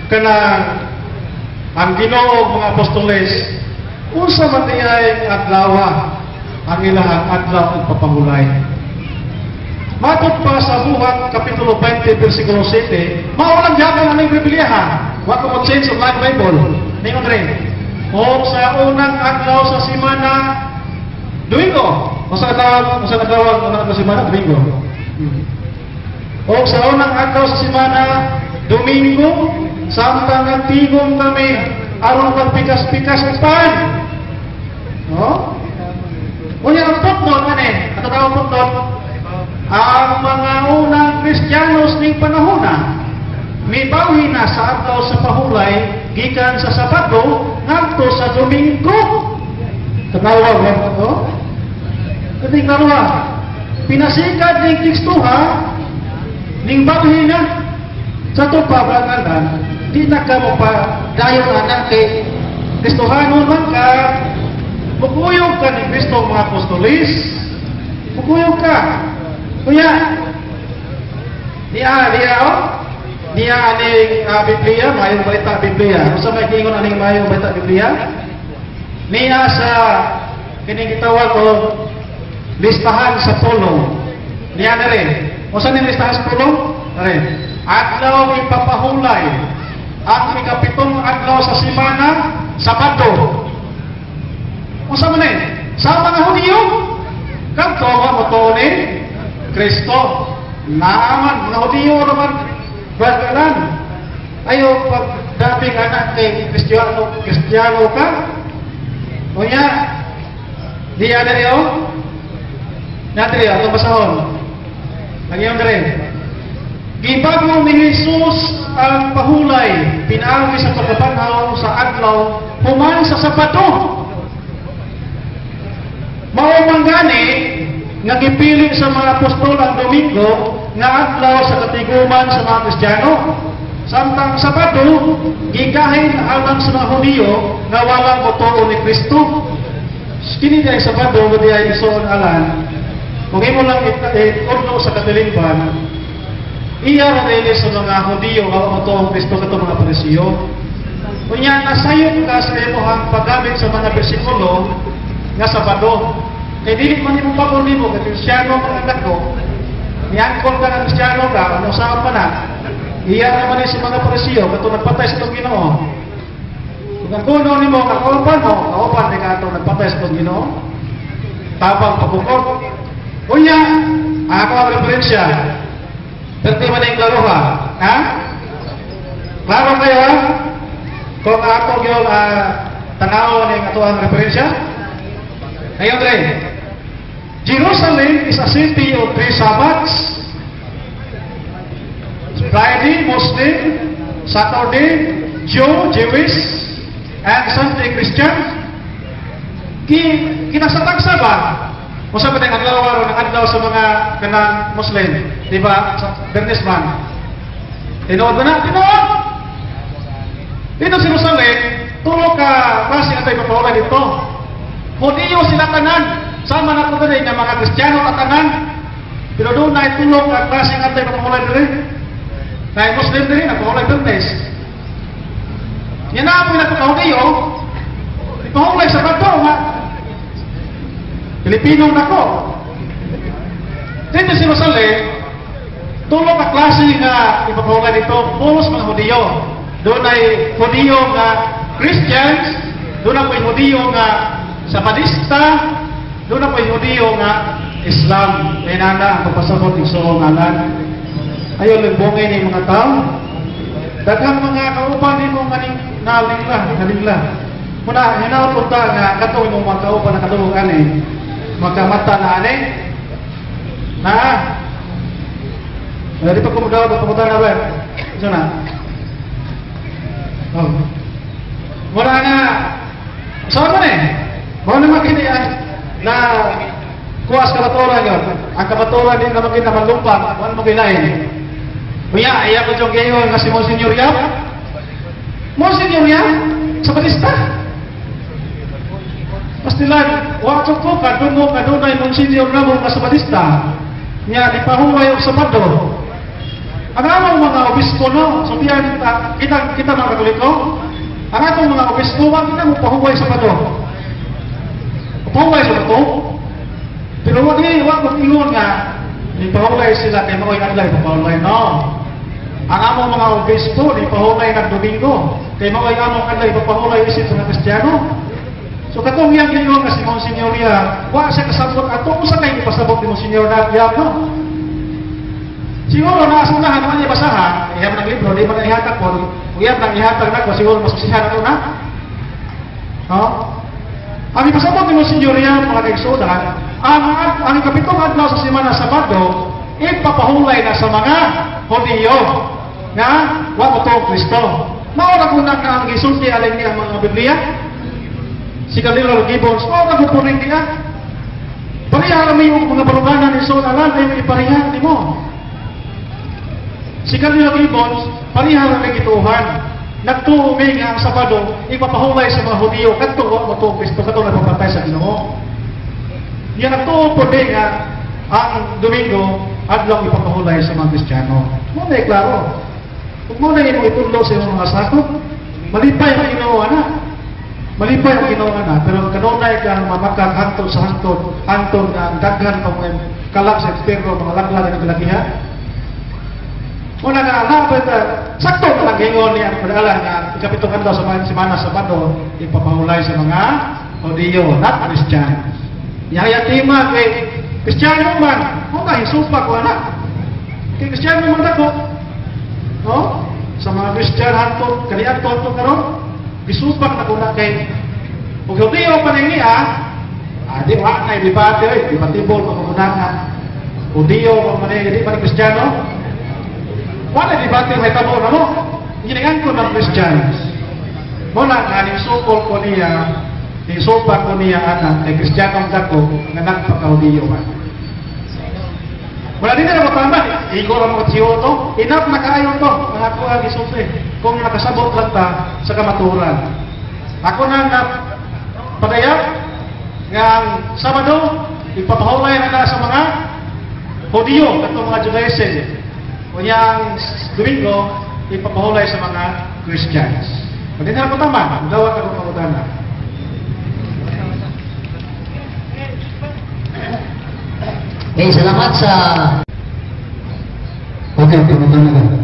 kanang ang Ginoo mga apostoles unsa man diay adlaw ang ilang adlaw ug papahulay. Matod pa sa buhat kapitulo twenty bersikulo seven, mao lang gyapon ang Biblia ha. Wa ko mo change of life Bible. Ningon rin. O sa unang adlaw sa semana Domingo. O sa adlaw, o sa adlaw unang adlaw sa semana Domingo. O sa unang adlaw sa semana Domingo, samtang nagtigom kami aron magpikas-pikas ng pan. No? O yan ang putnot, ane, at ang putnot, ang mga unang Kristiyanos ng panahon na, may bawi na sa adlaw sa pahulay, gikan sa Sabado, ngadto sa Domingo. Tanawa ba ito? Kating naruha, pinasikat ng Kristuha, ning bawi na, sa ito pabangalan, di na ka mo pa dayon anak kay Kristohanon man ka, bukuyog ka ni Kristo mga apostolis, bukuyog ka. Kuya, niya, niya o, niya aning uh, Biblia, mayong balita Biblia. Kung sa may kingon aning mayong balita Biblia, niya sa kining gitawag o listahan sa tulong. Niya na rin. Kung saan yung listahan sa tulong? Na rin. Adlaw ipapahulay ang ikapitong adlaw sa semana, Sabado. Kung saan man eh? Sa mga Hudiyo, kanto nga mo to ni Kristo. Naaman, mga Hudiyo naman, bagalan. Ayaw pagdabing anak kay Kristiyano, Kristiyano ka. O niya, di yan na rin o? Natin rin, itong basahon. Nagyon na rin. Gibago ni Jesus ang pahulay, pinaagi sa pagkabanhaw sa adlaw, human sa Sabado. Maumang gani, nga gipili sa mga apostol ang Domingo, nga adlaw sa katiguman sa mga Kristiyano. Samtang Sabado, gigahin alang sa mga Hudiyo, nga walang motoo ni Kristo. Kini dahil Sabado, hindi ay isoon alan, kung imo lang iturno sa katilimban, iya rin sa mga Hudiyo nga motoo ang Kristo kato mga Parisiyo. Kunya, nasayot ka sa imuhang paggamit sa mga bersikulo nga Sabado. Kaya dili man imong bagol nimo kay Kristiyano ang anak ko. Niangkol ka ng Kristiyano ka, ano saan pa na? Iya naman sa mga Parisiyo kato nagpatay sa itong Ginoo. Kung ang kuno nimo, kakaupan mo, kaupan ni kato nagpatay sa itong Ginoo. Tabang pagkukot. Kunya, ako ang referensya. Perti man yung klaro ha? Ha? Klaro kayo ha? Kung ako yung uh, tanaw ng ato ang referensya? Ngayon rin, Jerusalem is a city of three Sabbaths. Friday, Muslim, Saturday, Jew, Jewish, and Sunday, Christian. Ki, kinasatag Sabat. Kung saan ba tayong adlaw-araw ng adlaw sa mga kanang Muslim? Diba? Sa Bernisman. Tinood ba na? Tinood! Dito sa Jerusalem, tulog ka kasi ang tayo papahulay dito. Hudiyo sila tanan. Sama na ito din ng mga Kristiyano katanan. Pero doon na itulog ang klaseng ang tayo papahulay din. Dahil Muslim din, napahulay Bernis. Yan na ako yung napakahudiyo. Ipahulay sa bato, ha? Pilipinong nako. Dito sa Jerusalem, tulog ang klase nga ipapahulay dito, pulos mga Hudiyo. Doon ay Hudiyo nga Christians, doon ay Hudiyo nga Sabadista, doon ay Hudiyo nga Islam. Kaya nana, ang papasabot ng soong alan. Ayaw limbongin yung mga tao. Daghang mga kaupan din mo maning nalingla, nalingla. Muna, hinaw punta nga katong yung mga kaupan na katulog ani. Magkamata na ani. Na. Wala di pa kumudaw, pagkamuta na ba? Ito na. Oh. Muna nga. Saan mo na eh? Muna naman kiniyan na kuwas kabaturan yun. Ang kabaturan din naman kinaman lumpa. Wala mo kinain. Kuya, iya ko diyong kayo nga si Monsignor Yap. Monsignor Yap? Sa Batista? Pastilan, wakot ko, kadungo, kadunay, Monsignor na mo nga sa Batista. Nga, ipahumay o Sabado. ang among mga obispo, no, so diyan, uh, kita, kita mga Katoliko, ang atong mga obispo, wag kita mo pahuway sa Sabado. Pahuway sa Sabado, pero wag eh, wag mo ingon nga, ipahuway sila kay Maoy Adlay, pahuway, no. Ang among mga obispo, ipahuway ng Domingo, kay Maoy among Adlay, pahuway isip sa mga Kristiyano. So katong yang ginoo nga si Monsignor ya, wa siya kasabot ato usa kay ipasabot ni Monsignor na yab no. Siguro na asunahan man niya basahan, iyab nang libro, di man ihatag po. Iyab nang ihatag na ko siguro masusihan ato na. No? Ang ipasabot ni Monsignor ya mga kaigsudan, ang ang kapitong adlaw sa semana Sabado, ipapahulay na sa mga Hudiyo na wa mo to Kristo. Mao ra kunang ang gisulti alin niya mga Biblia. Si Galileo Gibbons, oh, nagpupunin niya. Parihan namin yung mga baruganan ni Sol Alan, ay may parihan, di mo. Si Galileo Gibbons, parihan namin ituhan. Nagtuuming ang Sabado, ipapahulay sa mga Hudiyo, katulog mo ito, Kristo, katulog napapatay sa Ginoo. Yan nagtuupin nga, ang Domingo, adlaw ipapahulay sa mga Kristiyano. Muna ay klaro. Kung muna yung itulo sa mga sakot, malipay ang Ginoo, anak. Malipay ang ginawa na, pero kanunay ka mamakang hantod sa hantod, hantod na ang daghan pa mga kalag sa eksterno, mga laglag na kalagihan. Muna na, napit, uh, sakto na lang hingon niya ang padalan na ikapitong kanto sa mga semana Sabado, ipapahulay sa mga Hudiyo, not Christian. Yayatima kay Kristiyano man, o na, hisupa ko anak. Kay Kristiyano man ako, no? Sa mga Kristiyano hantod, kalian to ito karon. Bisupak na kuna kay ug Hudiyo pa ning niya, ah di wa na debate oy, di matibol pa kunahan. Hudiyo pa man di pa ni Kristiyano. Wala debate may tabo na mo. Giningan ko ng Christians. Muna nga ni sukol ko niya, ni supak ko niya anak kay Kristiyano dako nga nagpaka-Hudiyo man. Wala din na matama, igor ang mga tiyo to, enough na kaayo to, mga kuha gisupre, kung nakasabot lang ta sa kamaturan. Ako na na padayag, nga Sabado, ipapahulay na na sa mga Hudiyo, at mga Judaism. Kunyang Domingo, ipapahulay sa mga Christians. Wala din na matama, dawat ako pangutana. Okay, salamat sa... Okay, pumunta na lang.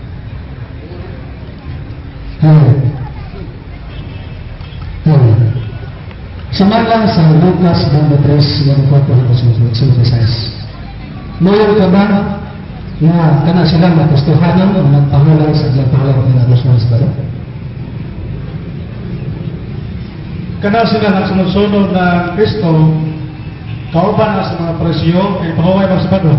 Hmm. Hmm. Samalang sa Lucas twenty-three, yung kwento ng Sumisayas. Mayroon ka ba na kana silang napustuhanan o nagpahulay sa nagpahulay ng Alos ng Sabado? Kana sila nagsunod-sunod ng Kristo, kauban na sa mga presyo, ay pahuway ng Sabado.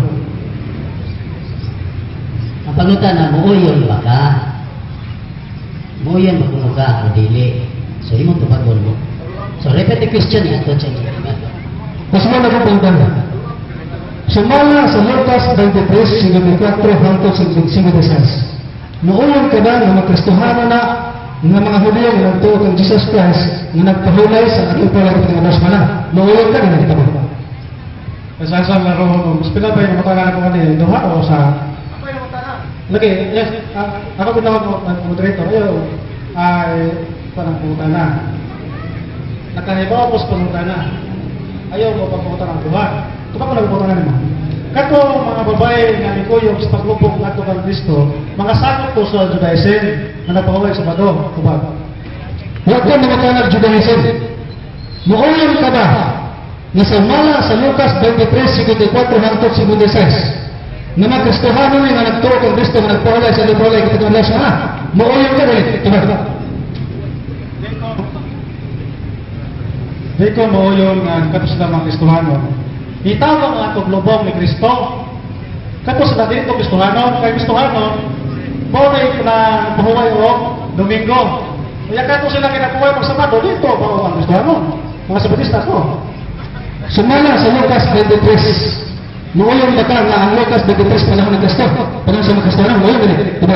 Ang pagutan na muuyon ba ka? Muuyon ba kung ka o dili? So, imong tupagon mo. So, repeat the question niya. Ito siya niya. Mas mo na kong pagdan na. Sumala sa Lucas twenty-three, fifty-four hangtod fifty-six. Muuyon ka ba ng mga Kristohano na ng mga Hudiyo na nagtuot ng Jesus Christ na nagpahulay sa ating palagay ng Alos Mana? Muuyon ka na kita mo. Kasasal na roon, mas pinapay na matalaan ko kanina, duha o sa... Ako yung matalaan? Lagi, yes, uh, ako pinawag mo, moderator, ayaw, ay, parang pumunta na. Nakahibaw po sa pumunta na. Ayaw mo pang pumunta ng duha. Ito pa ko nagpumunta na naman. Kato, mga babae nga ni Kuyog sa paglubog ng ato ng Kristo, mga sakot po sa Judaism na napahulay sa Sabado, kubag. Huwag ka namatang Judaism. Muuyon ka ba? Nasamala sa Lucas twenty-three, fifty-four hangtod fifty-six. Na mga Kristohano nga nagtuot ang Kristo nga nagpahulay sa nagpahulay kita ng Alos Mana. Muuyon ka rin. Ito Di ko muuyon nga katos na mga Kristohano. Itawag ang atong lubong ni Kristo. Katos na dito Kristohano. Kay Kristohano, mauray ko na pahuway o Domingo. Kaya katos sila kinapuway pag Sabado, dito pa ang Kristohano. Mga Sabatista ko. Sumala sa Lucas twenty-three. Muuyon ba ka nga ang Lucas twenty-three panahon ng Kristo? Panahon sa mga Kristohano, muuyon ba? Diba?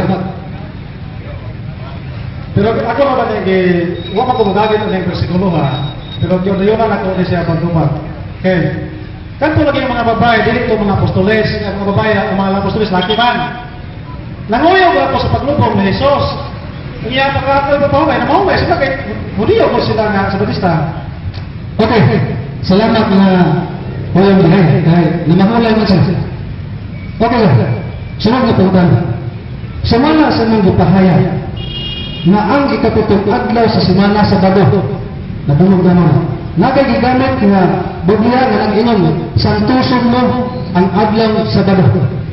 Pero ako naman yung huwag ako magagit na yung versikulo ha. Pero yun na yun na ako na siya pagdumag. Okay. Kanto lagi yung mga babae, dito mga apostoles, ang mga babae, ang mga apostoles, laki man. Nanguyog ako sa paglubong ni Jesus. Iya pagkakataon pa pahumay, na mahumay sila kay Hudiyo ko sila nga sa Batista. Okay, salamat na walang bilay. Dahil namahulay mo siya. Okay lang. Sunod na pagdan. Sumala sa mga gipahaya na ang ikapitong adlaw sa simana sa Bado. Nabunog naman. Nagagigamit nga Biblia nga ang inyong santuson mo ang adlaw sa Bado.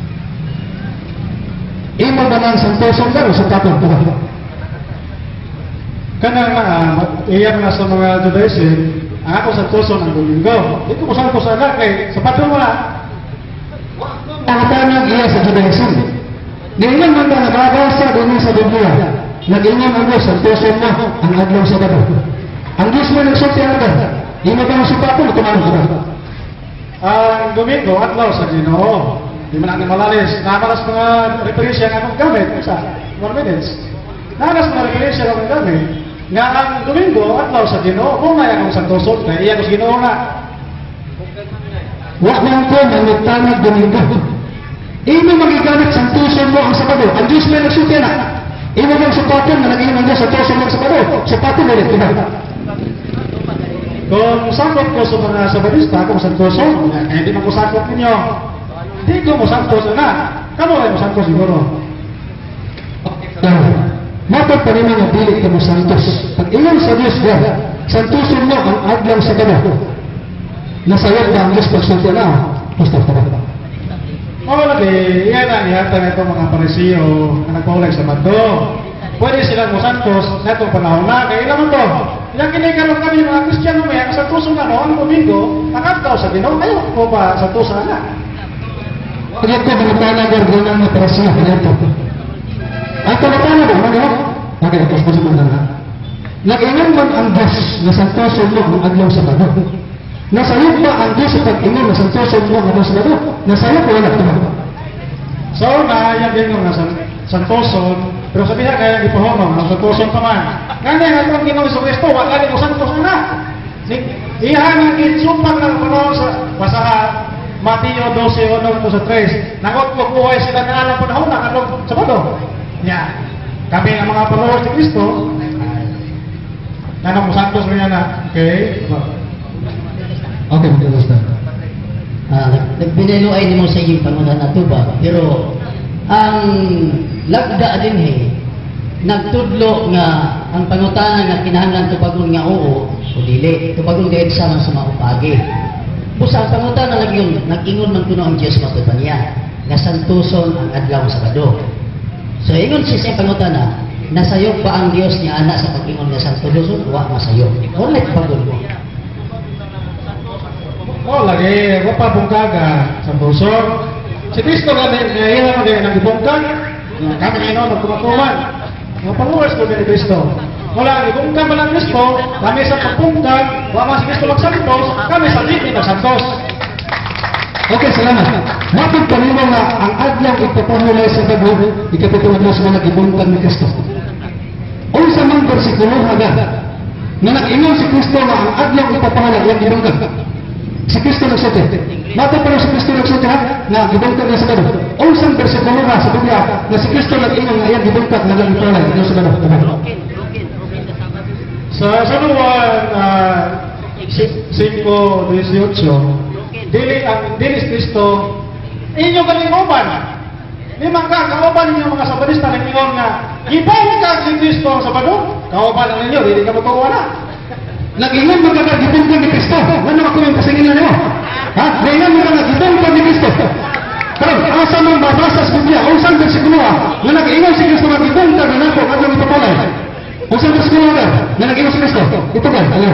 Imo ba ng santuson ka o sa tapon? Kana nga, iyan nga sa mga Judaism, ang ako sa tuson ang Domingo. Dito ko saan ko sa anak kay sa patron mo na. Ang tanag iya sa Judaism. Ngayon man ba nababasa doon sa Biblia, nag-inyong ang Diyos, ang tuson mo, ang adlaw sa Bado. Ang Diyos mo nagsulti ang agad. Di mo ba ang supapon o tumanong ka ba? Ang Domingo, adlaw sa Ginoo. Di man ang malalis. Namalas mga referensya nga akong gamit. Sa one minutes. Namalas mga referensya nga akong gamit. Nga ang Domingo, adlaw sa Ginoo. Kung na akong santuson, kaya iya ko sa Ginoo na. Wak man ko managtanag Domingo. Imo magigamit santuson mo ang Sabado. Ang Diyos mo nagsulti na. Imo bang supapon na nag-inom ang Diyos sa tuson mo ang Sabado? Supapon ulit, diba? Kung sakot ko sa mga Sabadista, kung santuson, kaya hindi man ko sakot ninyo. Hindi ko mo santos na. Kamu rin mo santos siguro. Matod pa rin nga pilit ka mo santos. Pag iyon sa Diyos ka, santuson mo ang adlaw sa Sabado. Nasayag ba ang Diyos pagsulti na? Basta ka ba? Oo lagi, yan ang ihatan ito mga Parisiyo na nagpaulay sa Bado. Pwede silang mo santos na itong panahon na. Kaya ilan mo to? Ilang kinikaroon kami mga Kristiyano may ang santuson na no, ang Domingo, ang adlaw sa Ginoo. Ayaw ko ba santusan na? Kaya ko manatanagar doon ang Parisiyo. Kaya ito. Ang panatanagar, ano? Okay, ito sa mga na. Nag-ingon man ang Diyos na santuson mo ang adlaw sa Bado. Nasayop ba ang Diyos sa pag-ingon na santuson mo ang adlaw sa Bado? Nasayop o wala ito? So, naayag din yung santoson, pero sabihan kaya ipahomong, ang santoson pa man. Kanya nga itong Ginoong Jesucristo, wala rin mo santoson na. Iyan ang itsumpang ng panahon sa basaha Mateo twelve, one to three. Nangot ko buhay sila na alang panahon na anong Sabado. Yan. Kami ang mga followers ni Kristo, nanong mo santos mo yan na. Okay? Okay, mag-alasta. Ah, nagbinelo ay mo sa iyong pangunan na tuba, pero ang lagda din eh, nagtudlo nga ang pangutanan nga kinahanglan tupagon nga oo o dili, tupagon nga eksama sa mga upagi. Busa ang pangutanan lagi yung nag-ingon man kuno ang Diyos matupan niya nga santuson ang adlaw sa Sabado. So ingon siya sa pangutanan, nasayop ba ang Diyos niya anak sa pag-ingon nga santuson? Wa masayop. Ulit pagod mo. Oh, lagi, wala pa bungkaga sa pusor. Si Kristo nga ngayon naman kayo nag-ibungkag. Kami ngayon nagkumatuman. Mga followers ko ni Kristo. Wala, ibungkag ba ng Kristo, kami sa kapungkag, wala si Kristo magsantos, kami sa lipi na santos. Okay, salamat. Matod pa rin nga ang adlaw ipapahulay sa Bado, ikapituwa mo sa mga nag-ibungkag ni Kristo. O sa mga bersikulo agad, na nag-ingon si Kristo na ang adlaw ipapahulay yung ibungkag. Si Kristo nagsulti. Matod pa rin si Kristo nagsulti ha, na ibungkag niya sa Bado. O sa bersikulo nga sa Biblia, na si Kristo nag-ingon na yung ibungkag na nag-ipahulay yung sa Bado. Sa Sanuan uh, five eighteen, dili ang dili si Kristo inyo kalingoban. Limang ka kauban ninyo mga Sabadista nang ingon nga gibungkag si Kristo ang Sabado. Kauban lang ninyo, dili ka matuwa na. Nag-ingon mo ka nag-ibungkag ni Kristo. Ano ako yung kasingilan mo? Ha? Nag-ingon mo ka nag-ibungkag ni Kristo. Pero asa mong babasa sa Biblia, o saan bersikulo na nag-ingon si Kristo nag-ibungkag na nato at yung ipapalay. O saan bersikulo ka na nag-ingon si Kristo? Ito ba? Ayan.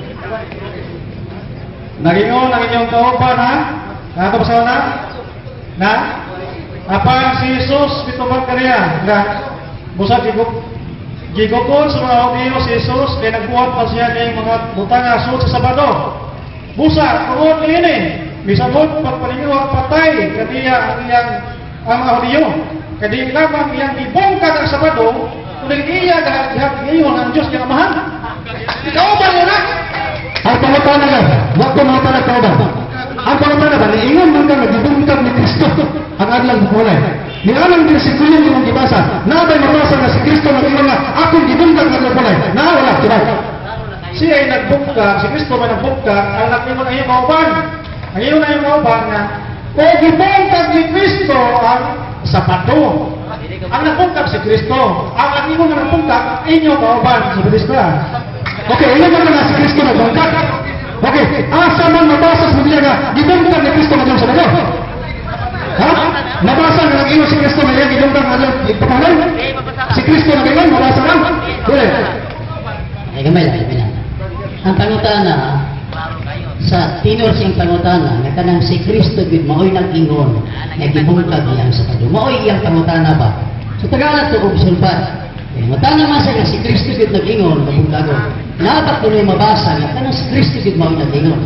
Nag-ingon ang inyong kauban ha? Nakapasa na? Na? Apa si Jesus pitubag kaniya na busa gigok gigokon sa mga Hudiyo si Jesus kay nagbuhat pa siya ng mga butanga sud sa Sabado. Busa tungod niini misabot pagpaninguha patay kaniya ang iyang ang mga Hudiyo. Kadi lamang iyang ibungkag ang Sabado kundi iya dahil ngayon ang Diyos nga amahan. Ikaw ba yun na? Ang pangutana ka, wag ko mga panagkauban. Ang pangutana ba, ingon man ka nag-ibungkag ni Kristo ang adlang bukulay. Nianang bersikulo yung gibasa. Na ba'y mabasa na si Kristo nag-ingon nga akong gibungkag nga nagpalay. Na wala, diba? Siya ay nagbungkag, si Kristo may nagbungkag, ang nakingon ang iyong kauban. Ang iyong na yung kauban nga, o gibungkag ni Kristo ang sapato. Ang nagbungkag si Kristo. Ang nakingon na nagbungkag, inyong kauban, si Kristo. Okay, ilan man na si Kristo nagbungkag? Okay, asa man mabasa sa Biblia nga, gibungkag ni Kristo nga sa sapato? Ha? Nabasa nga nag-ingon si Kristo na yan, gibungkag nga ipapalay? Si Kristo nag-ingon, mabasa lang? Dili. Ay, gamay lang, gamay lang. Ang pangutana, sa tinor sing pangutana, nga kanang si Kristo gid maoy nag-ingon, nga gibungkag iyang sapato. Maoy iyang pangutana ba? So tagala to og sulbat. Eh, matana man sa nga si Kristo gid nag-ingon, gibungkagon. Napat ko na mabasa nga kanang si Kristo gid maoy nag-ingon.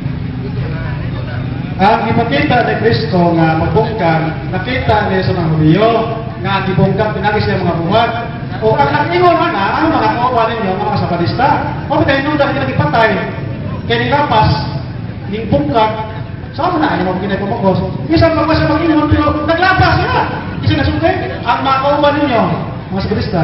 Ang ipakita ni Kristo nga magbungkag, nakita niya sa mga Hudiyo nga gibungkag pinagi siya mga buhat. O ang nag-ingon man na, ang mga kauban ninyo, mga sapadista. O tayo nung dahil nagipatay, kaya nilapas, ning bungkag, saan na, ano mga pinagpapakos? Isang mga siya mag-ingon, pero naglapas sila. Isa nasukay, ang mga kauban ninyo, mga sapadista.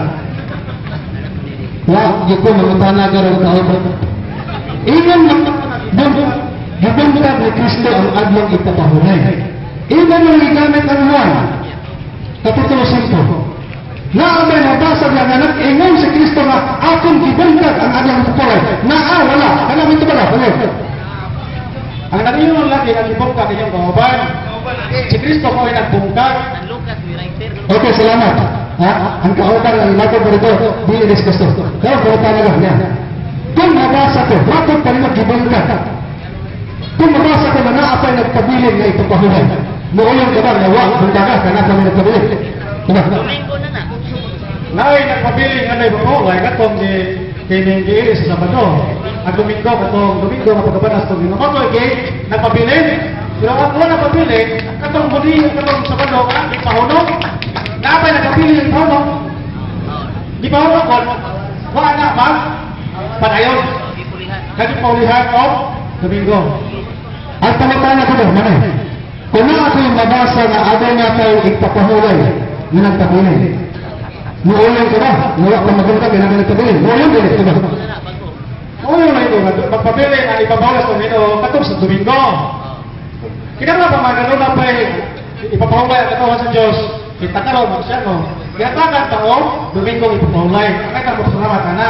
Wa, di ko mangutana garang kauban. Ingon ng gibungkag ni Kristo ang adlong ipapahulay. Ingon ang igamit ang Juan, Kapitulo five. Na may mabasa nga nga nag-ingon si Kristo nga akong gibungkag ang adlong ipapahulay. Na wala, kanang ito pala, pala. Ang nag-ingon lagi ang gibungkag inyong kauban. Si Kristo ko ay nagbungkag. Okay, salamat. Ha? Ang kauban ang ilagay mo rito, di inis Kristo. Kaya kauban na lang yan. Kung mabasa ko, bakit pa rin nagbungkag? Kung mabasa ko na naapay nagpabiling na ipapahulay, noong ka ba na wak, bundaga ka na kami nagpabiling. Diba? Naay nagpabiling nga na ipapahulay, katong di kininggiiri sa Sabado. Ang Domingo, katong Domingo nga pagkabanas itong ginamotoy, kay nagpabiling. Pero ang wala nagpabiling, katong muli, katong Sabado, di pahulong. Naapay nagpabiling ang pahulong. Di pahulong ko, wala na ba? Panayon. Kasi paulihan o Domingo. At pangutana ko doon, manay. Kung na ako yung mabasa na agaw nga tayo ipapahulay, na nagpahulay. Nuulang ka ba? Nuwak ka magultag, na nagpahulay. Nuulang ka ba? Oo na ito, magpabiling ang ipapahulay sa Domingo, katong sa Domingo. Kita na pa magano na pa ipapahulay ang katawan sa Diyos, kita ka raw magsya, no? Kaya takan tao, Domingo ipapahulay. Kaya ka magsalamat ka na.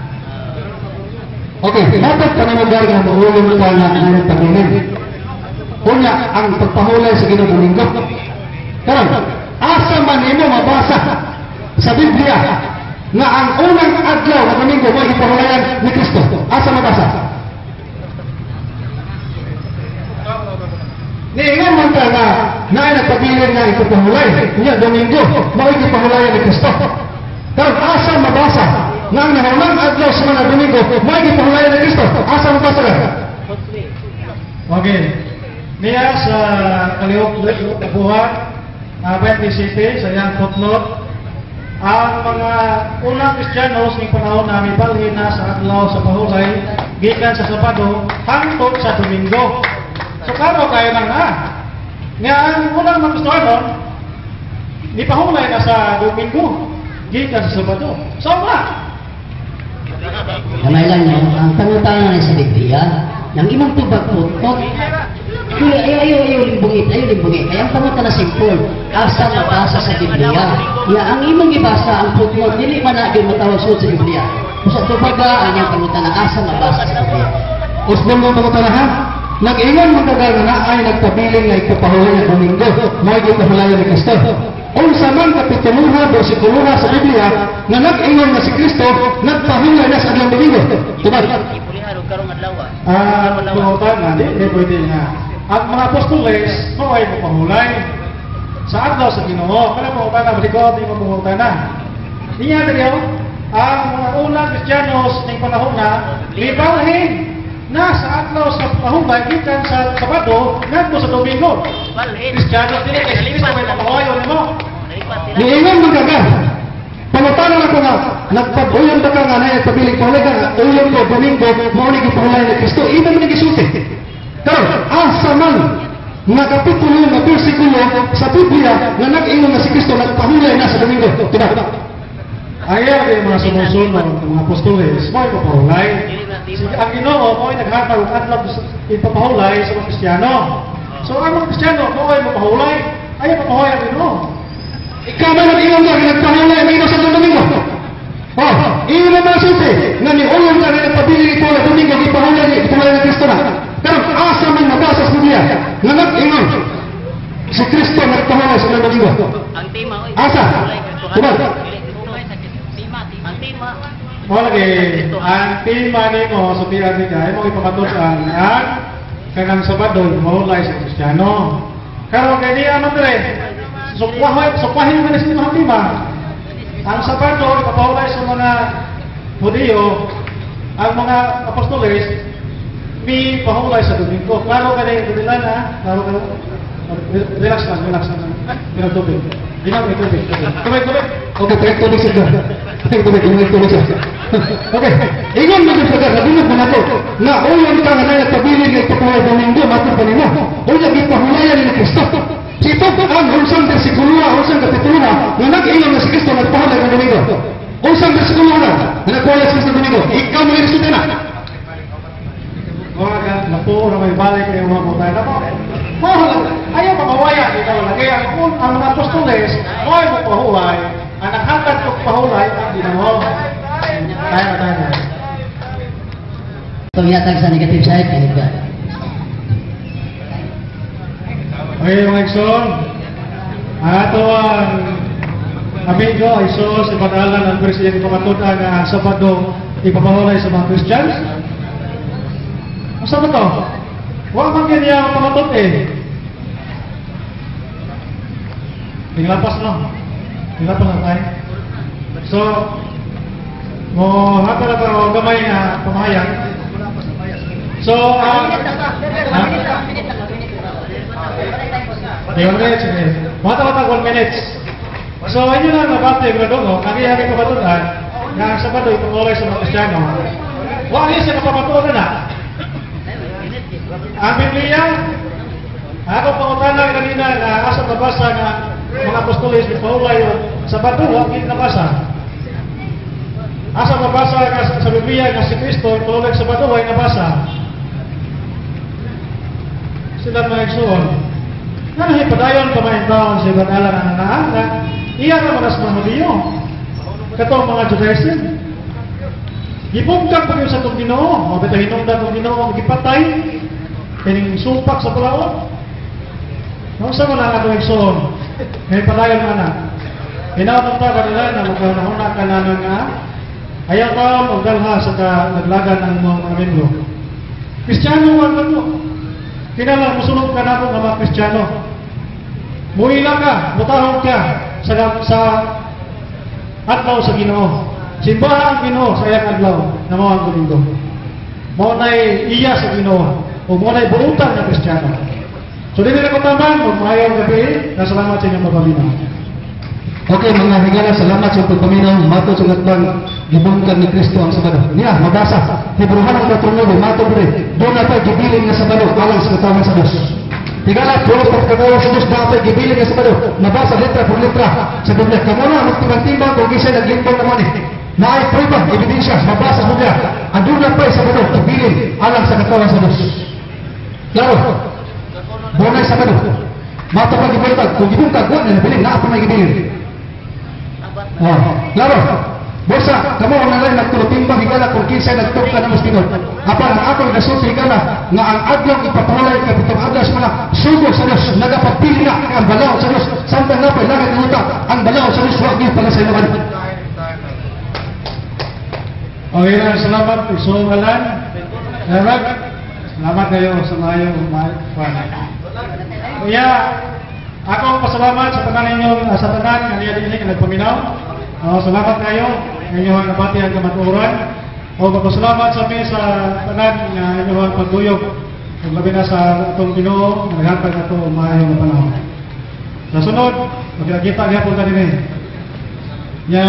Okay, dapat pananagar na maulong pa na ang pagpahulay. Una, ang pagpahulay sa Ginoong Domingo. Karon, asa man imo mabasa sa Biblia nga ang unang adlaw ng Domingo mo ipahulayan ni Kristo. Asa mabasa? Niingon man ka nga na nagpabilin nga ipapahulay niya Domingo mo ipahulayan ni Kristo. Karon, asa mabasa nga ang naunang adlaw sa mga Domingo mo ipahulayan ni Kristo? Asa mabasa ka? Okay. Niya sa Kaliok Buhat, uh, twenty-seven, sa iyang footnote, ang mga unang Kristiyanos ng panahon namin balhin na sa adlaw sa pahulay, gikan sa Sabado, hangtod sa Domingo. So karo kayo lang na. Nga ang unang mga Kristiyanon, nipahulay na sa Domingo, gikan sa Sabado. So ba? Kamay lang niyo, ang pangutangan sa Biblia, nang imong tubag-putot, ayaw, ayaw, ayaw, ayaw limbungit, ayaw limbungit. Kaya ang pangutan na simple, asa mabasa sa Biblia. Ya, ang imong ibasa, ang footnote, dili man na yun matawasod sa Biblia. Kung sa tubaga, ang iyang pangutan na asa mabasa sa Biblia. Usbon mo mga tanahan, nag-ingon mo kagal na ay nagpabiling na ipapahulay ng Domingo, may ipahulayan ni Kristo. Kung sa man kapituluha, versikuluha sa Biblia, na nag-ingon na si Kristo, nagpahulay na sa adlang Domingo. Diba? Ah, pangutan na, di, di pwede nga. Ang mga apostoles, mo ay mapahulay sa adlaw sa Ginoo. Kaya pangutan na, malikot, di mapangutan na. Niya tayo, ang mga unang Kristiyanos ng panahon na, libalhin na sa adlaw sa pahulay, gikan sa Sabado, ngadto sa Domingo. Kristiyanos din, kasi Kristo may mapahuayon mo. Niingon mo kagal. Pangutanan ako nga, nagpag-uyon ba ka nga na pabiling pahulay ka nga, uyon ko, Domingo, maulig ipahulay ni Kristo, iba mo nag-isuti. Karon, asa man, nga kapitulo nga bersikulo sa Biblia nga nag-ingon nga si Kristo nagpahulay na sa Domingo. Diba? Ayaw yung mga sumusunod ng mga apostoles, mo ipapahulay. Ang Ginoo mo ay naghatag og adlaw ipapahulay sa mga Kristiyano. So ang mga Kristiyano mo ay mapahulay, ayaw mapahulay ang Ginoo. Ikaw man nag-ingon nga nagpahulay ang Ginoo sa Domingo. Oh, iyo na mga sulti nga ni ulong ka na nagpabili ito na Domingo ipahulay ipahulay ng Kristo na. Pero asa man mabasa sa Biblia nga nag-ingon si Kristo nagpahulay sa Domingo. Ang tema oy. Asa? Diba? Ang tema. Mo lagi ang tema nimo sa tiyan ni kay mo ipamatusan ang kanang Sabado mahulay sa Kristiyano. Karon kay niya man dire. Sukwahay, sukwahin mo na sa mga tema. Ang Sabado ipapahulay sa mga Hudyo, ang mga apostoles mi pahulay sa Domingo. Klaro ka na yung tubilan ha? Klaro ka na? Relax lang, relax lang. Pinagtubig. Pinagtubig, tubig. Tubig, tubig. Okay, trek tubig sa dyan. Trek tubig, trek tubig sa dyan. Okay, ingon mo dyan sa dyan, nabunod mo na to, na uyon ka nga na nagpabiling ng ipapahulay Domingo, matong pa nila. Uyon, ipahulayan ni Kristo. Si ito ang unsang versikulo na, unsang kapitulo na, na nag-ingon na si Kristo nagpahulay ng Domingo. Unsang versikulo na, na nagpahulay si Kristo ng Domingo. Ikaw mo yung resulta na. Mga ka, napo na may balik kayo mga mutay na po. Mahal, ayaw makawaya, ikaw lagi. Ang, ang mga apostoles, ay magpahulay, ang naghatag ko pahulay, ang Ginoo. Kaya na tayo na. Ito yatag sa negative side, hindi ba? Okay, mga igsoon. Ato ang amigo, Isos, ipadalan ang presiden ko matuta na Sabado ipapahulay sa mga Christians. Masa ba ito? Huwag man yan yung pamatot eh. Tinglapas no? Tinglapas na tayo. So, mo hata na pero gamay na pamahayag. So, uh, one minute, sige. Mata-mata one minutes. So, inyo na nabati yung gradong, kagiyari ko batutan, na sa bato ipangulay sa mga Kristiyano. Huwag niya siya napamatuan na. Ang Biblia, ako pangutanan kanina na asa nabasa na mga apostoles ni Paulay sa bato, huwag hindi nabasa. Asa nabasa na sa Biblia na si Kristo Paulay sa bato, huwag nabasa. Sila mga igsoon. Nga nahipadayon pa mga taon sa ibang alam na nanaana, iya na manas mga Hudyo. Katong mga Judaism. Gibungkag pa yun sa itong Ginoo. Mabita hinungdan itong Ginoo ang gipatay. Pining sumpak sa palaon. Nung sa mga nga igsoon, may padayon na na. Hinawag ta kanila na magkahuna ka na nga ayaw ka magdalha sa naglagan ng mga membro. Kristiyano ang ano. Kinalang musulog ka na ng mga Kristiyano. Muila ka, mutahog ka sa, sa adlaw sa Ginoo. Simbahan ang Ginoo sa iyang adlaw na mga Domingo. Mo na'y iya sa Ginoo o mo na'y buutan ng Kristiyano. So dito na kutaman, magmayang gabi, na salamat sa inyong pagpaminaw. Okay, mga higala, salamat sa pagpaminaw. Mato sa gatlang gibungkag ni Kristo ang Sabado. Niya, mabasa. Hebrehan ang katurnubo, mato bre. Doon na tayo gibiling na Sabado, alang sa katawan sa Diyos. Higala, pulos sa katawan sa Diyos, dapat gibiling na Sabado. Nabasa letra por letra sa Biblia. Kamuna, magtimbang-timbang kung isa naglimbang naman eh. Na ay prueba, ebidensya, mabasa sa Biblia. Andun na tayo sa Sabado, gibiling alang sa katawan sa Diyos. Klaro. Bunay Sabado. Mato pa gibungkag, kung gibungkag, huwag na nabiling, naa pa may gibiling. Oh, klaro. Bosa, kamu ang nalay nagtulutimbang higala kung kinsa nagtuk ka ng Mustinod. Apan ang akong nasusi higala nga ang adlaw ipapahulay ka bitong adlaw sa mga sugo sa Diyos. Nagapapili na ang balaw sa Diyos. Samtang napay langit ng utak, ang balaw sa Diyos huwag niyo pala sa inuman. Okay na, salamat. Isumalan. Salamat. Salamat kayo sa mga yung umayan. Kaya, ako pasalamat sa tanan ninyong uh, sa tanan nga niya din nga nagpaminaw. Uh, salamat kayo inyong nabati ang kamatuoran. O magpasalamat sa amin sa tanan nga inyong pagduyog. Labi na sa atong Ginoo nga naghatag nato maayong nga panahon. Sa sunod, magkita gyapon ta dinhi. Ya.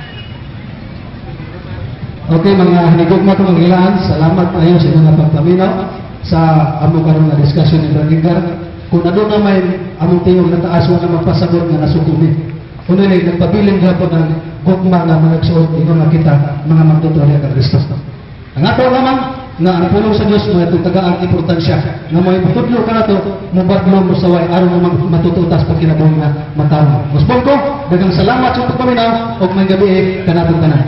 Okay, mga hinigugma ko mga ilaan, salamat kayo sa mga pagpaminaw sa amo karon nga discussion ni Brother. kung ano na may among tingog na taas wala magpasabot nga nasukumi. Kuno ni nagpabiling gapon ng gugma nga managsuot ingon nga kita mga magtutuloy kang Kristo. Ang ato lamang nga ang pulong sa Dios mo itong tagaang importansya nga may putudlo ka na to mubadlo mo sa way aron mo matututas pag kinabuhi nga mataw. Mas ko, dagang salamat sa pagpaminaw og may gabi kanatong tanan.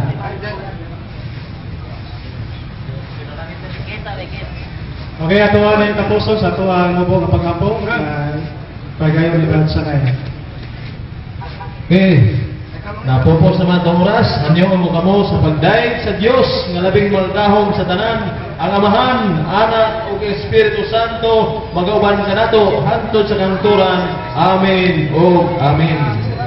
Okay, ato na yung tapuson sa ato ang mubo ng pagkampo na pagayon ni Brad Sanay. Okay. Napopo sa mga oras, anyo mo kamo sa pagdaig sa Dios nga labing malgahong sa tanan, ang Amahan, Anak ug Espiritu Santo magauban kanato hangtod sa kanturan. Amen o amen.